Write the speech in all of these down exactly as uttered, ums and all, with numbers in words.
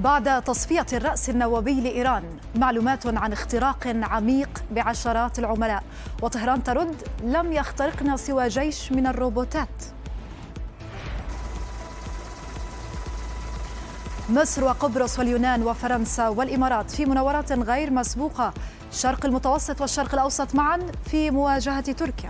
بعد تصفية الرأس النووي لإيران، معلومات عن اختراق عميق بعشرات العملاء، وطهران ترد: لم يخترقنا سوى جيش من الروبوتات. مصر وقبرص واليونان وفرنسا والإمارات في مناورات غير مسبوقة، الشرق المتوسط والشرق الأوسط معا في مواجهة تركيا.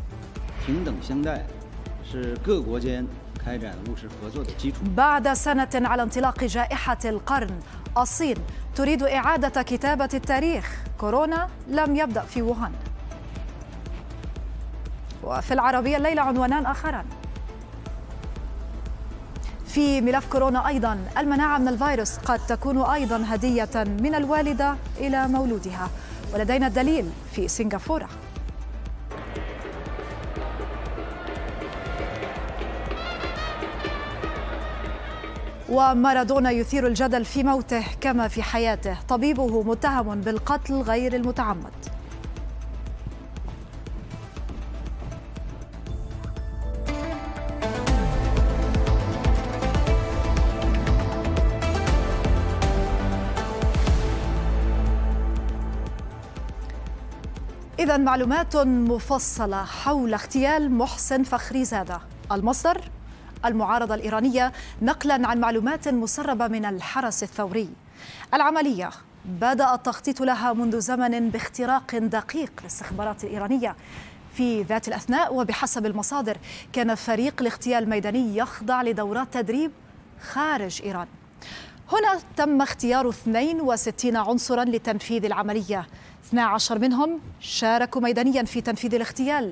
بعد سنة على انطلاق جائحة القرن، الصين تريد إعادة كتابة التاريخ، كورونا لم يبدأ في ووهان. وفي العربية الليلة عنوانان آخران. في ملف كورونا أيضا، المناعة من الفيروس قد تكون أيضا هدية من الوالدة إلى مولودها، ولدينا الدليل في سنغافورة. ومارادونا يثير الجدل في موته كما في حياته، طبيبه متهم بالقتل غير المتعمد. إذن معلومات مفصلة حول اغتيال محسن فخريزادة. المصدر: المعارضة الإيرانية، نقلا عن معلومات مسربة من الحرس الثوري. العملية بدأ التخطيط لها منذ زمن باختراق دقيق للاستخبارات الإيرانية. في ذات الأثناء وبحسب المصادر، كان فريق الاغتيال الميداني يخضع لدورات تدريب خارج إيران. هنا تم اختيار اثنين وستين عنصرا لتنفيذ العملية، اثنا عشر منهم شاركوا ميدانيا في تنفيذ الاغتيال،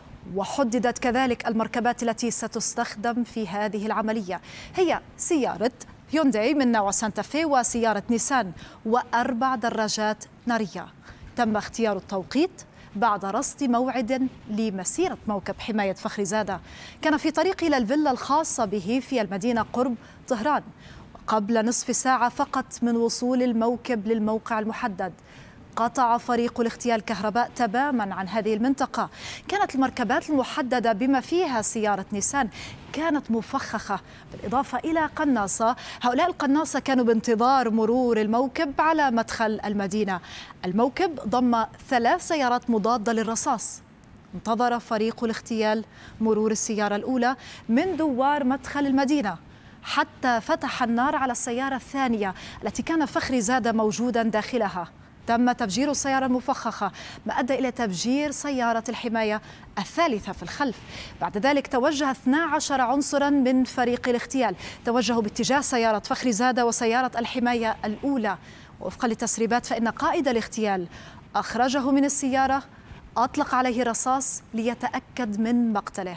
وحددت كذلك المركبات التي ستستخدم في هذه العملية، هي سيارة هيونداي من نوع سانتا في وسيارة نيسان وأربع دراجات نارية. تم اختيار التوقيت بعد رصد موعد لمسيرة موكب حماية فخريزادة، كان في طريقه إلى الفيلا الخاصة به في المدينة قرب طهران، وقبل نصف ساعة فقط من وصول الموكب للموقع المحدد قطع فريق الاغتيال كهرباء تماما عن هذه المنطقة. كانت المركبات المحددة بما فيها سيارة نيسان كانت مفخخة، بالإضافة إلى قناصة. هؤلاء القناصة كانوا بانتظار مرور الموكب على مدخل المدينة. الموكب ضم ثلاث سيارات مضادة للرصاص. انتظر فريق الاغتيال مرور السيارة الأولى من دوار مدخل المدينة حتى فتح النار على السيارة الثانية التي كان فخريزادة موجودا داخلها. تم تفجير السيارة المفخخة، ما أدى إلى تفجير سيارة الحماية الثالثة في الخلف. بعد ذلك توجه اثنا عشر عنصرا من فريق الاغتيال، توجهوا باتجاه سيارة فخريزادة وسيارة الحماية الأولى. وفقا للتسريبات فإن قائد الاغتيال أخرجه من السيارة، أطلق عليه رصاص ليتأكد من مقتله.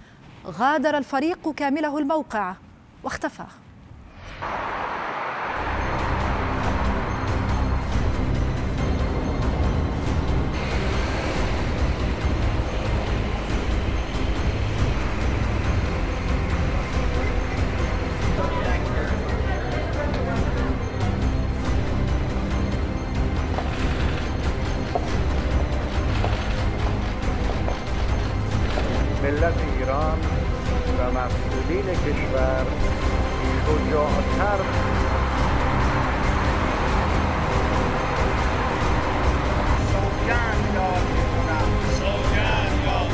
غادر الفريق كامله الموقع واختفى. ملت ایران و مسئولین کشور شجاع‌تر سوگند یاد می‌کنم سوگند یاد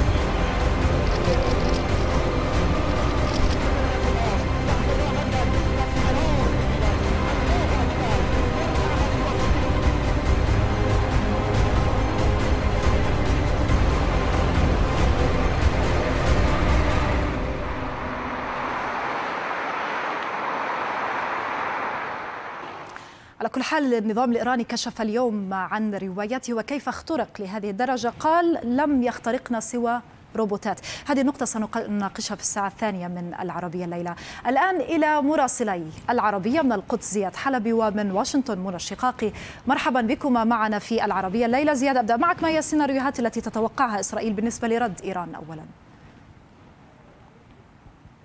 على كل حال، النظام الإيراني كشف اليوم عن روايته وكيف اخترق لهذه الدرجة. قال: لم يخترقنا سوى روبوتات. هذه النقطة سنناقشها في الساعة الثانية من العربية الليلة. الآن إلى مراسلي العربية من القدس زياد حلبي، ومن واشنطن منى الشقاقي. مرحبا بكما معنا في العربية الليلة. زياد، أبدأ معك، ما هي السيناريوهات التي تتوقعها إسرائيل بالنسبة لرد إيران أولا؟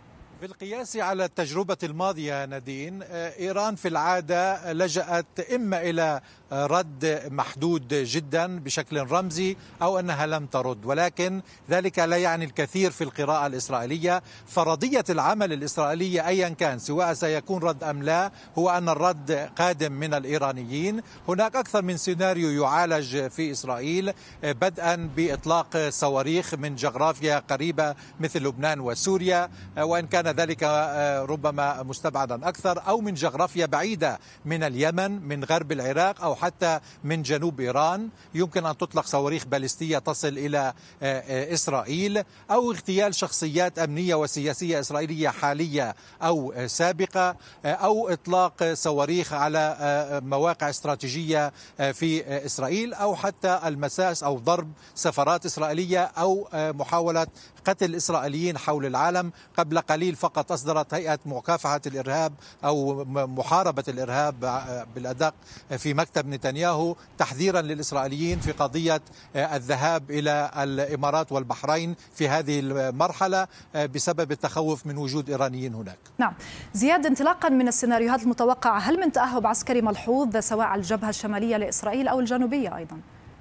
بالقياس على التجربة الماضية نادين، إيران في العادة لجأت إما إلى رد محدود جدا بشكل رمزي أو أنها لم ترد، ولكن ذلك لا يعني الكثير في القراءة الإسرائيلية. فرضية العمل الإسرائيلية أيا كان سواء سيكون رد أم لا هو أن الرد قادم من الإيرانيين. هناك أكثر من سيناريو يعالج في إسرائيل، بدءا بإطلاق صواريخ من جغرافيا قريبة مثل لبنان وسوريا، وإن كان ذلك ربما مستبعدا أكثر، أو من جغرافيا بعيدة من اليمن، من غرب العراق، أو حتى من جنوب إيران. يمكن أن تطلق صواريخ باليستية تصل إلى إسرائيل، أو اغتيال شخصيات أمنية وسياسية إسرائيلية حالية أو سابقة، أو إطلاق صواريخ على مواقع استراتيجية في إسرائيل، أو حتى المساس أو ضرب سفارات إسرائيلية، أو محاولة قتل إسرائيليين حول العالم. قبل قليل فقط أصدرت هيئة مكافحة الإرهاب أو محاربة الإرهاب بالأدق في مكتب نتنياهو تحذيرا للإسرائيليين في قضية الذهاب إلى الإمارات والبحرين في هذه المرحلة بسبب التخوف من وجود إيرانيين هناك. نعم زياد، انطلاقا من السيناريوهات المتوقعة، هل من تأهب عسكري ملحوظ سواء على الجبهة الشمالية لإسرائيل أو الجنوبية أيضا؟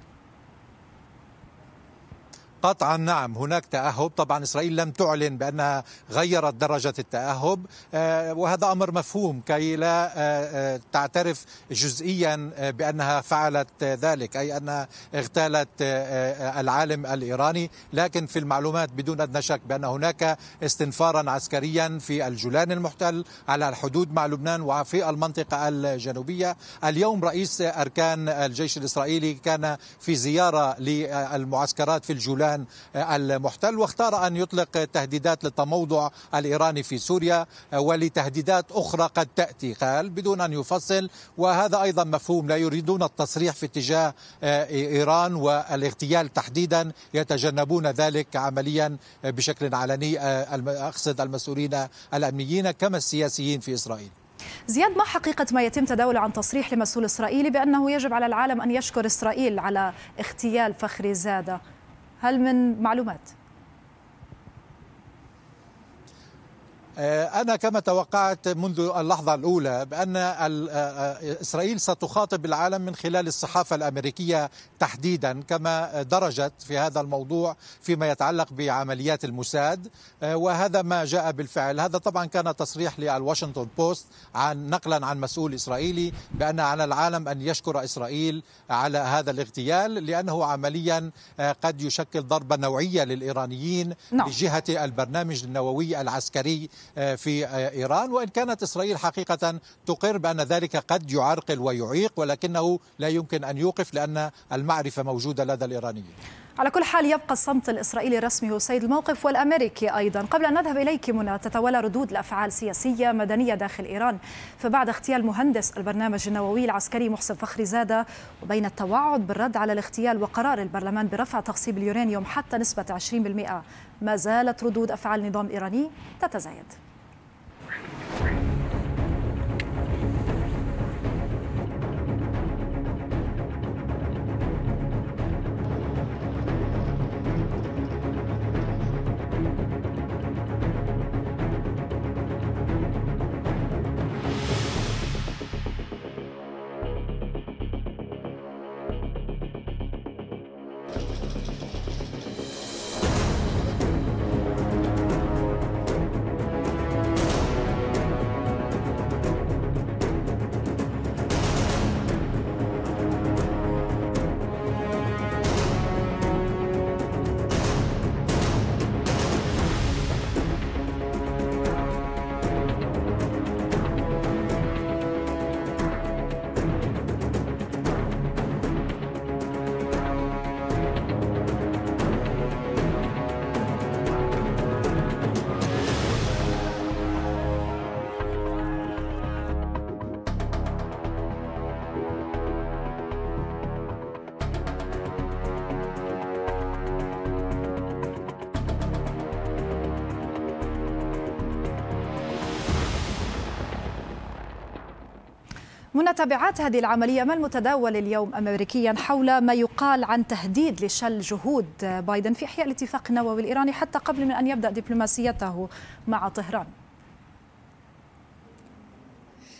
قطعا نعم، هناك تأهب. طبعا إسرائيل لم تعلن بأنها غيرت درجة التأهب، وهذا أمر مفهوم كي لا تعترف جزئيا بأنها فعلت ذلك، أي أنها اغتالت العالم الإيراني. لكن في المعلومات بدون أدنى شك بأن هناك استنفارا عسكريا في الجولان المحتل على الحدود مع لبنان وفي المنطقة الجنوبية. اليوم رئيس أركان الجيش الإسرائيلي كان في زيارة للمعسكرات في الجولان المحتل، واختار أن يطلق تهديدات للتموضع الإيراني في سوريا ولتهديدات أخرى قد تأتي، قال بدون أن يفصل. وهذا أيضا مفهوم، لا يريدون التصريح في اتجاه إيران والاغتيال تحديدا، يتجنبون ذلك عمليا بشكل علني، أقصد المسؤولين الأمنيين كما السياسيين في إسرائيل. زياد، ما حقيقة ما يتم تداوله عن تصريح لمسؤول إسرائيلي بأنه يجب على العالم أن يشكر إسرائيل على اغتيال فخري زادة؟ هل من معلومات؟ أنا كما توقعت منذ اللحظة الأولى بأن إسرائيل ستخاطب العالم من خلال الصحافة الأمريكية تحديدا، كما درجت في هذا الموضوع فيما يتعلق بعمليات الموساد، وهذا ما جاء بالفعل. هذا طبعا كان تصريح للواشنطن بوست عن نقلا عن مسؤول إسرائيلي بأن على العالم أن يشكر إسرائيل على هذا الاغتيال، لأنه عمليا قد يشكل ضربة نوعية للإيرانيين نعم. بجهة البرنامج النووي العسكري في إيران. وإن كانت إسرائيل حقيقة تقر بأن ذلك قد يعرقل ويعيق، ولكنه لا يمكن أن يوقف لأن المعرفة موجودة لدى الإيرانيين. على كل حال يبقى الصمت الإسرائيلي الرسمي هو سيد الموقف، والأمريكي أيضا. قبل أن نذهب إليك منى، تتوالى ردود الأفعال سياسية مدنية داخل إيران، فبعد اغتيال مهندس البرنامج النووي العسكري محسن فخري زادة، وبين التوعد بالرد على الاغتيال وقرار البرلمان برفع تخصيب اليورانيوم حتى نسبة عشرين بالمئة، ما زالت ردود أفعال النظام الإيراني تتزايد. منى، تبعات هذه العملية، ما المتداول اليوم أمريكيا حول ما يقال عن تهديد لشل جهود بايدن في إحياء الاتفاق النووي الإيراني حتى قبل من أن يبدأ دبلوماسيته مع طهران؟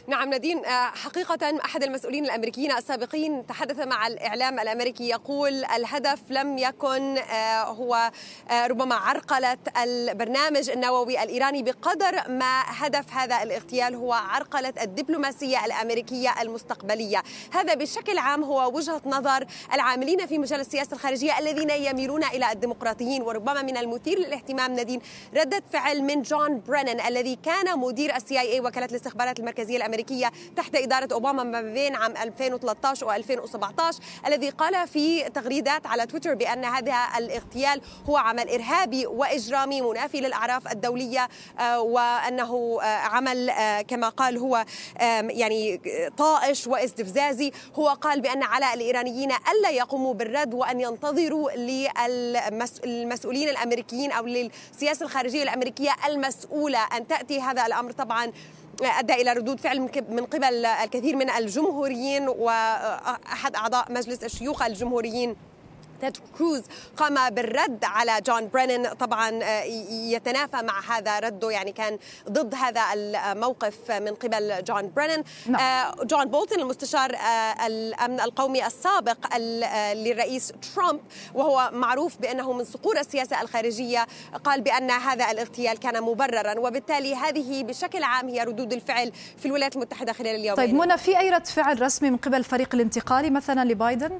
نعم نادين، حقيقة أحد المسؤولين الأمريكيين السابقين تحدث مع الإعلام الأمريكي يقول الهدف لم يكن هو ربما عرقلة البرنامج النووي الإيراني بقدر ما هدف هذا الاغتيال هو عرقلة الدبلوماسية الأمريكية المستقبلية. هذا بشكل عام هو وجهة نظر العاملين في مجال السياسة الخارجية الذين يميلون إلى الديمقراطيين. وربما من المثير للاهتمام نادين ردة فعل من جون برينن الذي كان مدير السي آي إيه وكالة الاستخبارات المركزية الأمريكية تحت إدارة أوباما ما بين عام ألفين وثلاثة عشر وألفين وسبعة عشر، الذي قال في تغريدات على تويتر بأن هذا الاغتيال هو عمل إرهابي وإجرامي منافي للأعراف الدولية، وأنه عمل كما قال هو يعني طائش واستفزازي. هو قال بأن على الإيرانيين ألا يقوموا بالرد وأن ينتظروا للمسؤولين الأمريكيين أو للسياسة الخارجية الأمريكية المسؤولة أن تأتي. هذا الأمر طبعا أدى إلى ردود فعل من قبل الكثير من الجمهوريين، وأحد أعضاء مجلس الشيوخ الجمهوريين تيد كروز قام بالرد على جون برينن، طبعا يتنافى مع هذا رده، يعني كان ضد هذا الموقف من قبل جون برينن. نعم. جون بولتون المستشار الأمن القومي السابق للرئيس ترامب، وهو معروف بأنه من صقور السياسة الخارجية، قال بأن هذا الاغتيال كان مبررا، وبالتالي هذه بشكل عام هي ردود الفعل في الولايات المتحدة خلال اليومين. طيب منى، في أي رد فعل رسمي من قبل الفريق الانتقالي مثلا لبايدن؟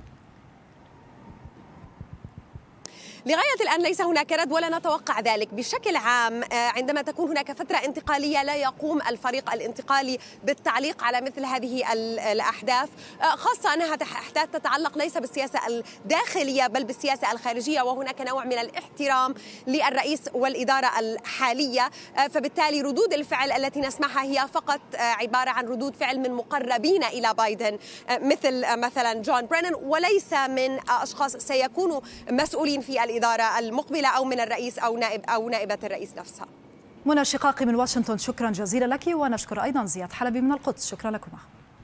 لغاية الآن ليس هناك رد ولا نتوقع ذلك. بشكل عام عندما تكون هناك فترة انتقالية لا يقوم الفريق الانتقالي بالتعليق على مثل هذه الأحداث، خاصة أنها أحداث تتعلق ليس بالسياسة الداخلية بل بالسياسة الخارجية، وهناك نوع من الاحترام للرئيس والإدارة الحالية. فبالتالي ردود الفعل التي نسمعها هي فقط عبارة عن ردود فعل من مقربين إلى بايدن مثل مثلا جون برينن، وليس من أشخاص سيكونوا مسؤولين في الإدارة المقبلة أو من الرئيس أو نائب أو نائبة الرئيس نفسها. منى شقاقي من واشنطن، شكرا جزيلا لك، ونشكر أيضا زياد حلبي من القدس، شكرا لكما.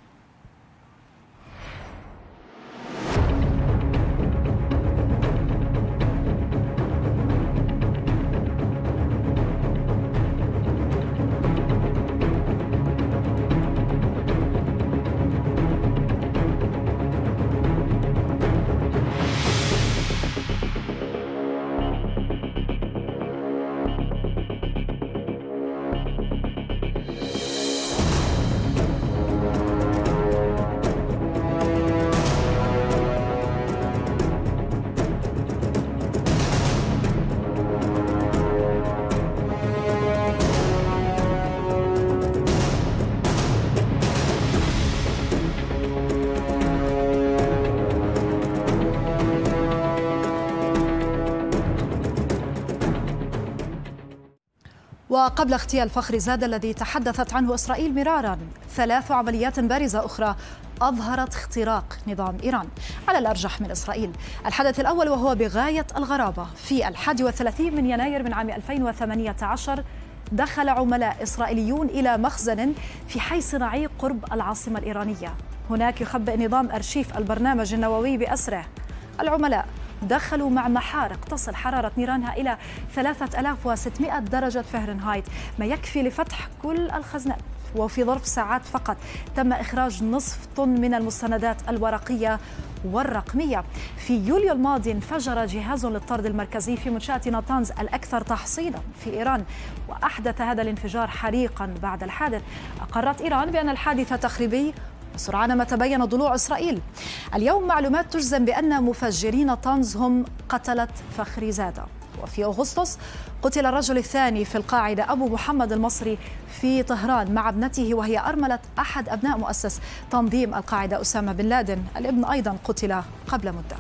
وقبل اغتيال فخري زاد الذي تحدثت عنه إسرائيل مرارا، ثلاث عمليات بارزة أخرى أظهرت اختراق نظام إيران على الأرجح من إسرائيل. الحدث الأول وهو بغاية الغرابة، في الحادي والثلاثين من يناير من عام ألفين وثمانية عشر دخل عملاء إسرائيليون إلى مخزن في حي صناعي قرب العاصمة الإيرانية. هناك يخبئ نظام أرشيف البرنامج النووي بأسره. العملاء دخلوا مع محارق تصل حرارة نيرانها إلى ثلاثة آلاف وستمائة درجة فهرنهايت، ما يكفي لفتح كل الخزنات. وفي ظرف ساعات فقط تم إخراج نصف طن من المستندات الورقية والرقمية. في يوليو الماضي انفجر جهاز للطرد المركزي في منشأة ناتانز الأكثر تحصينا في إيران، وأحدث هذا الانفجار حريقا. بعد الحادث أقرت إيران بأن الحادث تخريبي، سرعان ما تبين ضلوع إسرائيل. اليوم معلومات تجزم بأن مفجرين ناتانز هم قتلة فخري زادة. وفي أغسطس قتل الرجل الثاني في القاعدة أبو محمد المصري في طهران مع ابنته، وهي أرملة أحد أبناء مؤسس تنظيم القاعدة أسامة بن لادن. الابن أيضا قتل قبل مدة.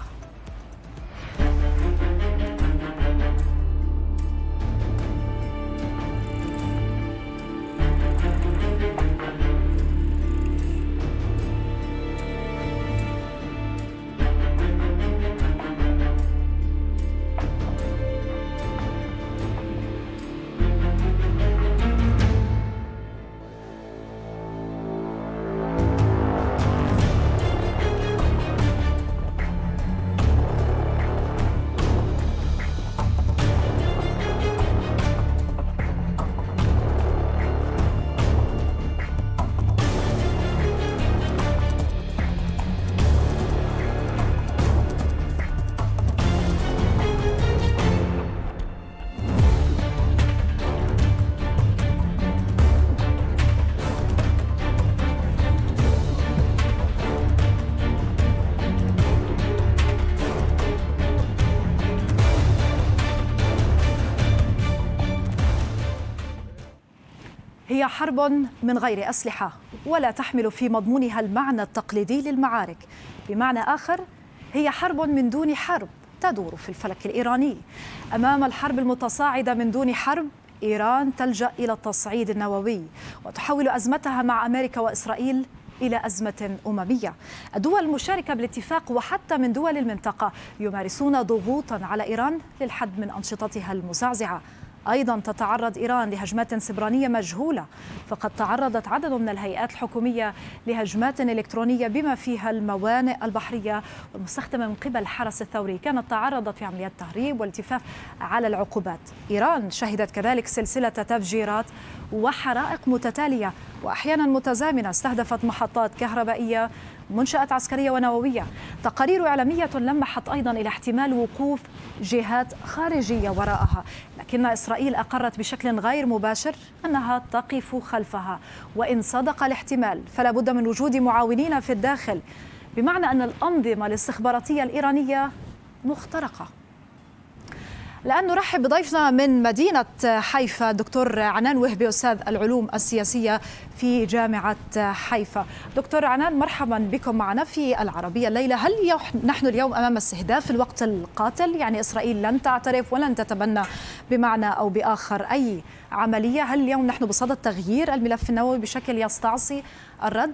هي حرب من غير أسلحة ولا تحمل في مضمونها المعنى التقليدي للمعارك. بمعنى آخر، هي حرب من دون حرب تدور في الفلك الإيراني. أمام الحرب المتصاعدة من دون حرب، إيران تلجأ إلى التصعيد النووي وتحول أزمتها مع أمريكا وإسرائيل إلى أزمة أممية. الدول المشاركة بالاتفاق وحتى من دول المنطقة يمارسون ضغوطا على إيران للحد من أنشطتها المزعزعة. أيضا تتعرض إيران لهجمات سبرانية مجهولة، فقد تعرضت عدد من الهيئات الحكومية لهجمات إلكترونية بما فيها الموانئ البحرية والمستخدمة من قبل الحرس الثوري، كانت تعرضت في عمليات تهريب والالتفاف على العقوبات. إيران شهدت كذلك سلسلة تفجيرات وحرائق متتالية وأحيانا متزامنة استهدفت محطات كهربائية، منشآت عسكرية ونووية. تقارير إعلامية لمحت أيضا إلى احتمال وقوف جهات خارجية وراءها، لكن إسرائيل أقرت بشكل غير مباشر أنها تقف خلفها، وإن صدق الاحتمال فلا بد من وجود معاونين في الداخل، بمعنى أن الأنظمة الاستخباراتية الإيرانية مخترقة. الآن نرحب بضيفنا من مدينة حيفا دكتور عنان وهبي، أستاذ العلوم السياسية في جامعة حيفا. دكتور عنان، مرحبا بكم معنا في العربية الليلة. هل نحن اليوم أمام استهداف الوقت القاتل؟ يعني إسرائيل لن تعترف ولن تتبنى بمعنى أو بآخر أي عملية. هل اليوم نحن بصدد تغيير الملف النووي بشكل يستعصي الرد؟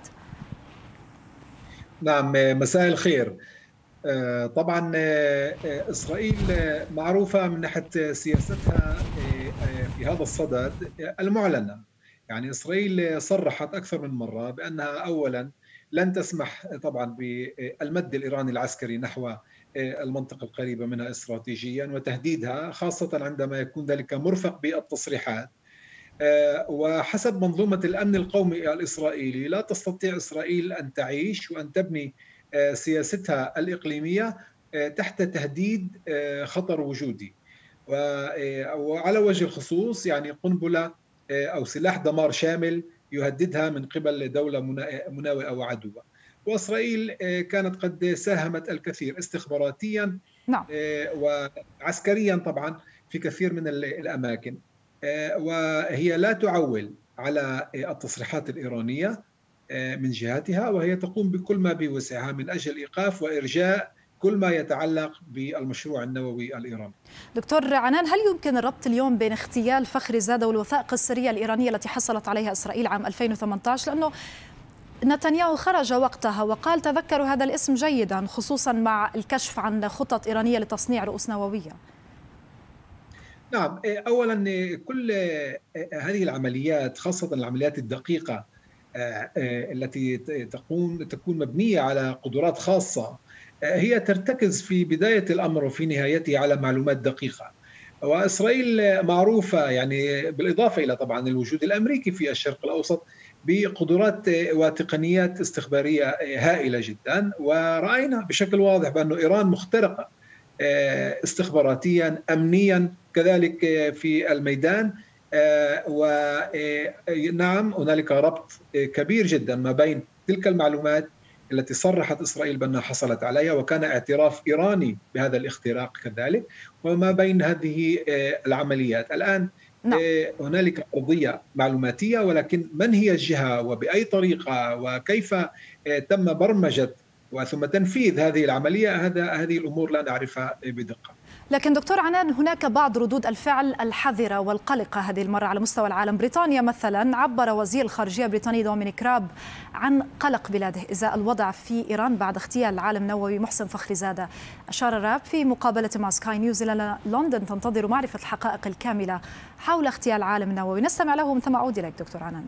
نعم، مساء الخير. طبعا إسرائيل معروفة من ناحية سياستها في هذا الصدد المعلنة. يعني إسرائيل صرحت أكثر من مرة بأنها أولا لن تسمح طبعا بالمد الإيراني العسكري نحو المنطقة القريبة منها استراتيجيا، وتهديدها خاصة عندما يكون ذلك مرفق بالتصريحات. وحسب منظومة الأمن القومي الإسرائيلي لا تستطيع إسرائيل أن تعيش وأن تبني سياستها الإقليمية تحت تهديد خطر وجودي. وعلى وجه الخصوص يعني قنبلة أو سلاح دمار شامل يهددها من قبل دولة مناوئة وعدوة. وإسرائيل كانت قد ساهمت الكثير استخباراتيا نعم. وعسكريا طبعا في كثير من الأماكن، وهي لا تعول على التصريحات الإيرانية من جهتها، وهي تقوم بكل ما بوسعها من أجل إيقاف وإرجاء كل ما يتعلق بالمشروع النووي الإيراني. دكتور عنان، هل يمكن الربط اليوم بين اغتيال فخري زادة والوثائق السرية الإيرانية التي حصلت عليها إسرائيل عام ألفين وثمانية عشر؟ لأنه نتنياهو خرج وقتها وقال تذكروا هذا الاسم جيدا، خصوصا مع الكشف عن خطط إيرانية لتصنيع رؤوس نووية. نعم، أولا كل هذه العمليات خاصة العمليات الدقيقة التي تكون تكون مبنية على قدرات خاصة هي ترتكز في بداية الأمر وفي نهايته على معلومات دقيقة. وإسرائيل معروفة يعني بالإضافة إلى طبعا الوجود الأمريكي في الشرق الأوسط بقدرات وتقنيات استخبارية هائلة جدا، ورأينا بشكل واضح بأن إيران مخترقة استخباراتيا أمنيا كذلك في الميدان. ونعم هنالك ربط كبير جدا ما بين تلك المعلومات التي صرحت إسرائيل بأنها حصلت عليها وكان اعتراف إيراني بهذا الاختراق كذلك، وما بين هذه العمليات. الآن نعم. هنالك أرضية معلوماتية، ولكن من هي الجهة وبأي طريقة وكيف تم برمجة وثم تنفيذ هذه العملية، هذا هذه الأمور لا نعرفها بدقة. لكن دكتور عنان، هناك بعض ردود الفعل الحذرة والقلقة هذه المرة على مستوى العالم. بريطانيا مثلا عبر وزير الخارجية البريطاني دومينيك راب عن قلق بلاده إزاء الوضع في إيران بعد اغتيال العالم النووي محسن فخري زادة. أشار راب في مقابلة مع سكاي نيوز إلى لندن تنتظر معرفة الحقائق الكاملة حول اغتيال العالم النووي. نستمع له من ثم أعود إليك دكتور عنان.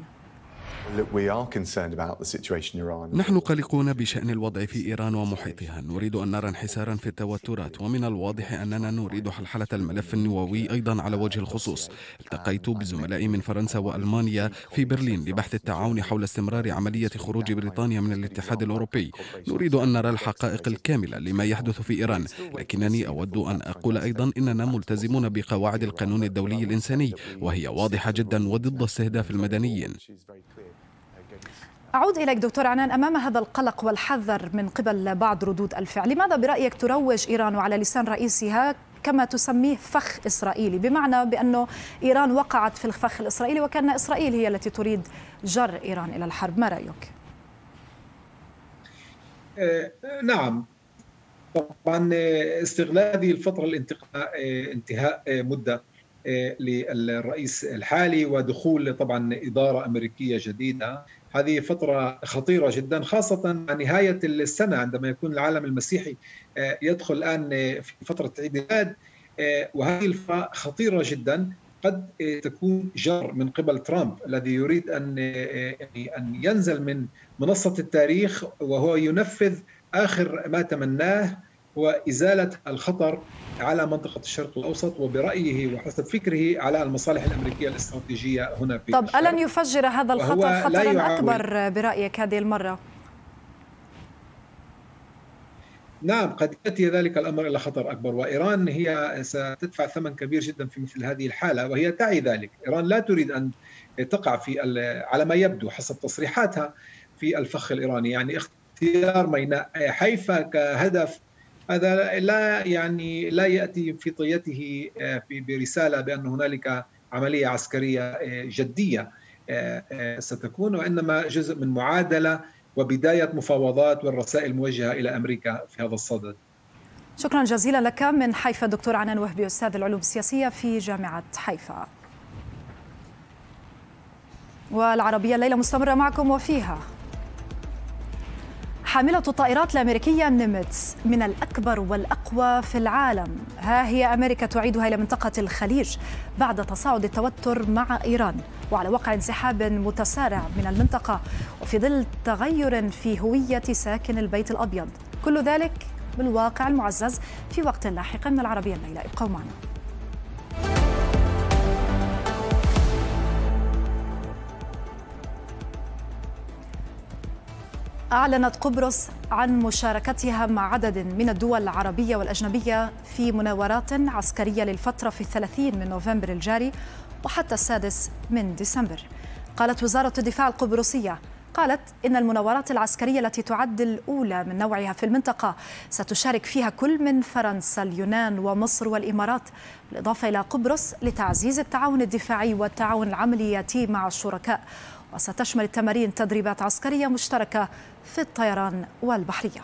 نحن قلقون بشأن الوضع في إيران ومحيطها، نريد أن نرى انحسارا في التوترات، ومن الواضح أننا نريد حلحلة الملف النووي أيضا. على وجه الخصوص التقيت بزملائي من فرنسا وألمانيا في برلين لبحث التعاون حول استمرار عملية خروج بريطانيا من الاتحاد الأوروبي. نريد أن نرى الحقائق الكاملة لما يحدث في إيران، لكنني أود أن أقول أيضا أننا ملتزمون بقواعد القانون الدولي الإنساني، وهي واضحة جدا وضد استهداف المدنيين. أعود إليك دكتور عنان. أمام هذا القلق والحذر من قبل بعض ردود الفعل، لماذا برأيك تروج إيران وعلى لسان رئيسها كما تسميه فخ إسرائيلي، بمعنى بأنه إيران وقعت في الفخ الإسرائيلي وكأن إسرائيل هي التي تريد جر إيران إلى الحرب. ما رأيك؟ نعم، طبعا استغلال هذه الفترة الانتقاء انتهاء مدة للرئيس الحالي ودخول طبعا إدارة أمريكية جديدة، هذه فترة خطيرة جدا، خاصة مع نهاية السنة عندما يكون العالم المسيحي يدخل الآن في فترة عيد الميلاد، وهذه الفترة خطيرة جدا، قد تكون جر من قبل ترامب الذي يريد أن أن ينزل من منصة التاريخ وهو ينفذ آخر ما تمناه هو إزالة الخطر على منطقة الشرق الأوسط، وبرأيه وحسب فكره على المصالح الأمريكية الاستراتيجية هنا في طب الشرق. ألن يفجر هذا الخطر خطرا أكبر برأيك هذه المرة؟ نعم، قد يأتي ذلك الأمر إلى خطر أكبر، وإيران هي ستدفع ثمن كبير جدا في مثل هذه الحالة، وهي تعي ذلك. إيران لا تريد أن تقع في على ما يبدو حسب تصريحاتها في الفخ الإيراني، يعني اختيار ميناء حيفا كهدف هذا لا يعني لا يأتي في طيته برسالة بأن هنالك عملية عسكرية جدية ستكون، وإنما جزء من معادلة وبداية مفاوضات والرسائل الموجهة إلى أمريكا في هذا الصدد. شكرا جزيلا لك من حيفا دكتور عنان وهبي، أستاذ العلوم السياسية في جامعة حيفا. والعربية الليلة مستمرة معكم، وفيها حاملة الطائرات الأمريكية نيمتس من الأكبر والأقوى في العالم، ها هي أمريكا تعيدها إلى منطقة الخليج بعد تصاعد التوتر مع إيران، وعلى وقع انسحاب متسارع من المنطقة، وفي ظل تغير في هوية ساكن البيت الأبيض. كل ذلك بالواقع المعزز في وقت لاحق من العربية الليلة. ابقوا معنا. أعلنت قبرص عن مشاركتها مع عدد من الدول العربية والأجنبية في مناورات عسكرية للفترة في الثلاثين من نوفمبر الجاري وحتى السادس من ديسمبر. قالت وزارة الدفاع القبرصية قالت إن المناورات العسكرية التي تعد الأولى من نوعها في المنطقة ستشارك فيها كل من فرنسا، اليونان ومصر والإمارات، بالإضافة إلى قبرص، لتعزيز التعاون الدفاعي والتعاون العملياتي مع الشركاء، وستشمل التمارين تدريبات عسكرية مشتركة في الطيران والبحرية.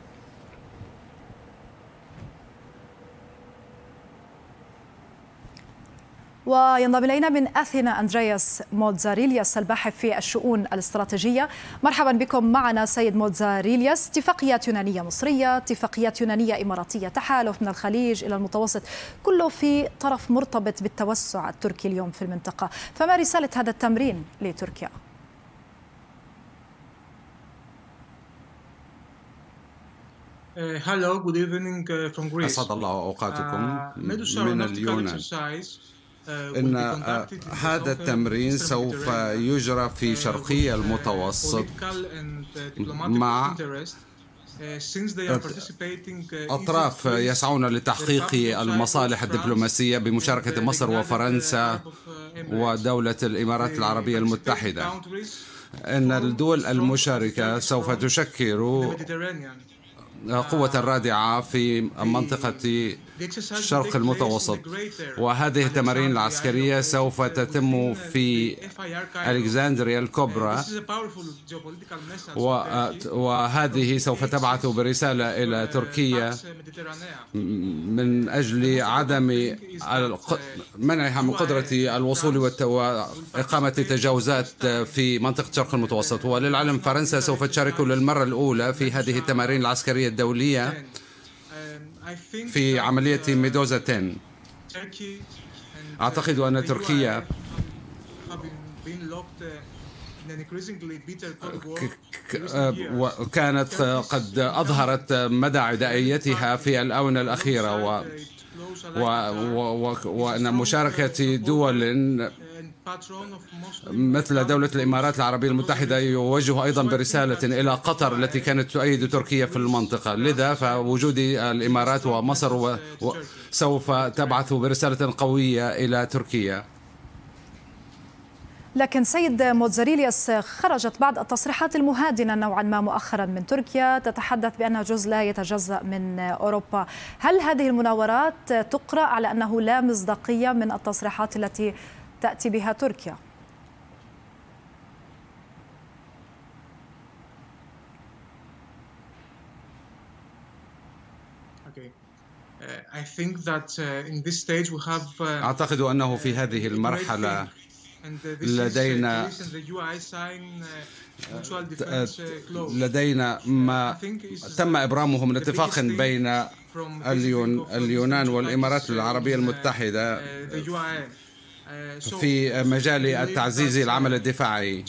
وينضم إلينا من أثينا أندرياس موتزاريلياس الباحث في الشؤون الاستراتيجية. مرحبا بكم معنا سيد موتزاريلياس. اتفاقيات يونانية مصرية، اتفاقيات يونانية إماراتية، تحالف من الخليج إلى المتوسط، كله في طرف مرتبط بالتوسع التركي اليوم في المنطقة، فما رسالة هذا التمرين لتركيا؟ Hello, good evening from Greece. أسعد الله أوقاتكم من اليونان. إن هذا التمرين سوف يجرى في شرقي المتوسط مع أطراف يسعون لتحقيق المصالح الدبلوماسية بمشاركة مصر وفرنسا ودولة الإمارات العربية المتحدة. إن الدول المشاركة سوف تشكل قوة رادعة في منطقة الشرق المتوسط، وهذه التمارين العسكرية سوف تتم في ألكسندريا الكبرى، وهذه سوف تبعث برسالة إلى تركيا من أجل عدم منعها من قدرة الوصول وإقامة تجاوزات في منطقة الشرق المتوسط. وللعلم فرنسا سوف تشارك للمرة الأولى في هذه التمارين العسكرية الدولية في عملية ميدوزا عشرة. أعتقد أن تركيا كانت قد أظهرت مدى عدائيتها في الآونة الأخيرة، و وأن مشاركة دول مثل دولة الإمارات العربية المتحدة يوجه أيضا برسالة إلى قطر التي كانت تؤيد تركيا في المنطقة. لذا فوجود الإمارات ومصر سوف تبعث برسالة قوية إلى تركيا. لكن سيد موتزاريلياس، خرجت بعض التصريحات المهادنة نوعا ما مؤخرا من تركيا تتحدث بأنها جزء لا يتجزأ من أوروبا. هل هذه المناورات تقرأ على أنه لا مصداقية من التصريحات التي تأتي بها تركيا؟ أعتقد أنه في هذه المرحلة لدينا لدينا ما تم إبرامه من اتفاق بين اليونان والإمارات العربية المتحدة في مجال التعزيز العمل الدفاعي.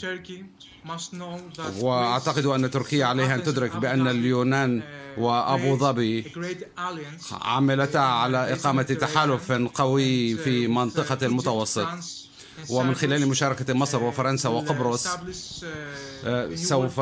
وأعتقد أن تركيا عليها أن تدرك بأن اليونان وأبو ظبي عملتا على إقامة تحالف قوي في منطقة المتوسط، ومن خلال مشاركة مصر وفرنسا وقبرص سوف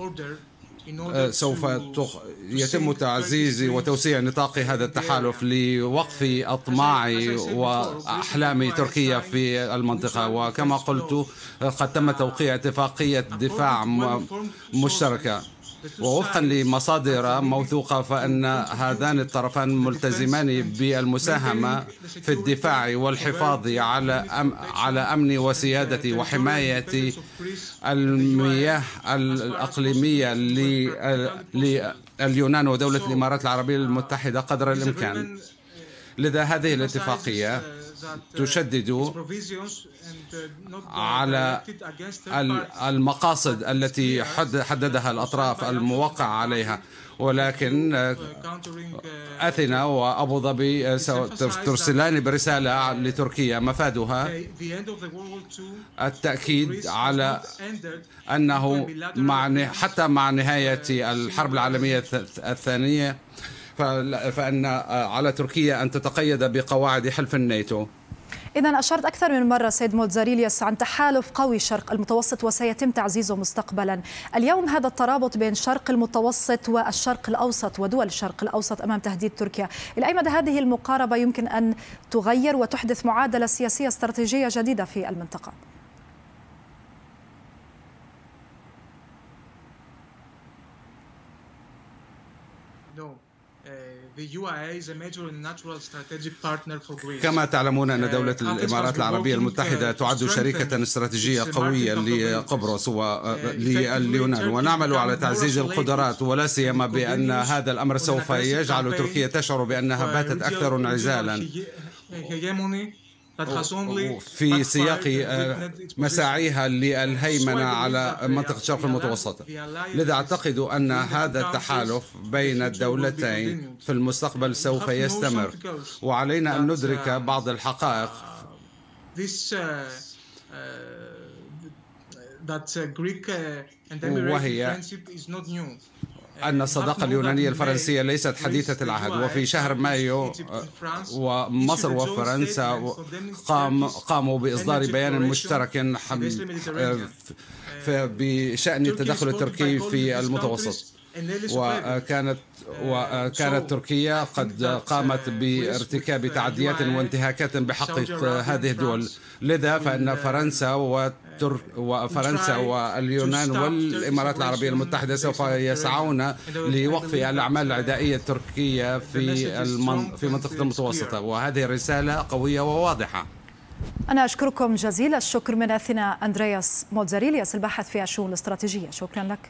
سوف يتم تعزيز وتوسيع نطاق هذا التحالف لوقف أطماع وأحلام تركيا في المنطقة. وكما قلت قد تم توقيع اتفاقية دفاع مشتركة، ووفقا لمصادر موثوقة فإن هذان الطرفان ملتزمان بالمساهمة في الدفاع والحفاظ على أم على أمن وسيادة وحماية المياه الإقليمية لليونان ودولة الإمارات العربية المتحدة قدر الإمكان. لذا هذه الاتفاقية تشدد على المقاصد التي حددها الأطراف الموقع عليها، ولكن أثينا وأبو ظبي ترسلان برسالة لتركيا مفادها التأكيد على أنه مع حتى مع نهاية الحرب العالمية الثانية فإن على تركيا أن تتقيد بقواعد حلف الناتو. إذن أشرت أكثر من مرة سيد موتزاريلياس عن تحالف قوي الشرق المتوسط وسيتم تعزيزه مستقبلا. اليوم هذا الترابط بين الشرق المتوسط والشرق الأوسط ودول الشرق الأوسط أمام تهديد تركيا، إلى أي مدى هذه المقاربة يمكن أن تغير وتحدث معادلة سياسية استراتيجية جديدة في المنطقة؟ كما تعلمون أن دولة الإمارات العربية المتحدة تعد شريكة استراتيجية قوية لقبرص ولليونان، ونعمل على تعزيز القدرات، ولا سيما بأن هذا الأمر سوف يجعل تركيا تشعر بأنها باتت أكثر انعزالا في سياق مساعيها للهيمنة على منطقة الشرق المتوسط. لذا أعتقد أن هذا التحالف بين الدولتين في المستقبل سوف يستمر، وعلينا أن ندرك بعض الحقائق وهي أن الصداقة اليونانية الفرنسية ليست حديثة العهد. وفي شهر مايو ومصر وفرنسا قام قاموا بإصدار بيان مشترك بشأن التدخل التركي في المتوسط، وكانت وكانت تركيا قد قامت بارتكاب تعديات وانتهاكات بحق هذه الدول. لذا فإن فرنسا وفرنسا واليونان والإمارات العربية المتحدة سوف يسعون لوقف الأعمال العدائية التركية في في منطقة المتوسطة، وهذه رسالة قوية وواضحة. أنا أشكركم جزيل الشكر من أثينا أندرياس موتزاريلياس الباحث في الشؤون الاستراتيجية، شكرا لك.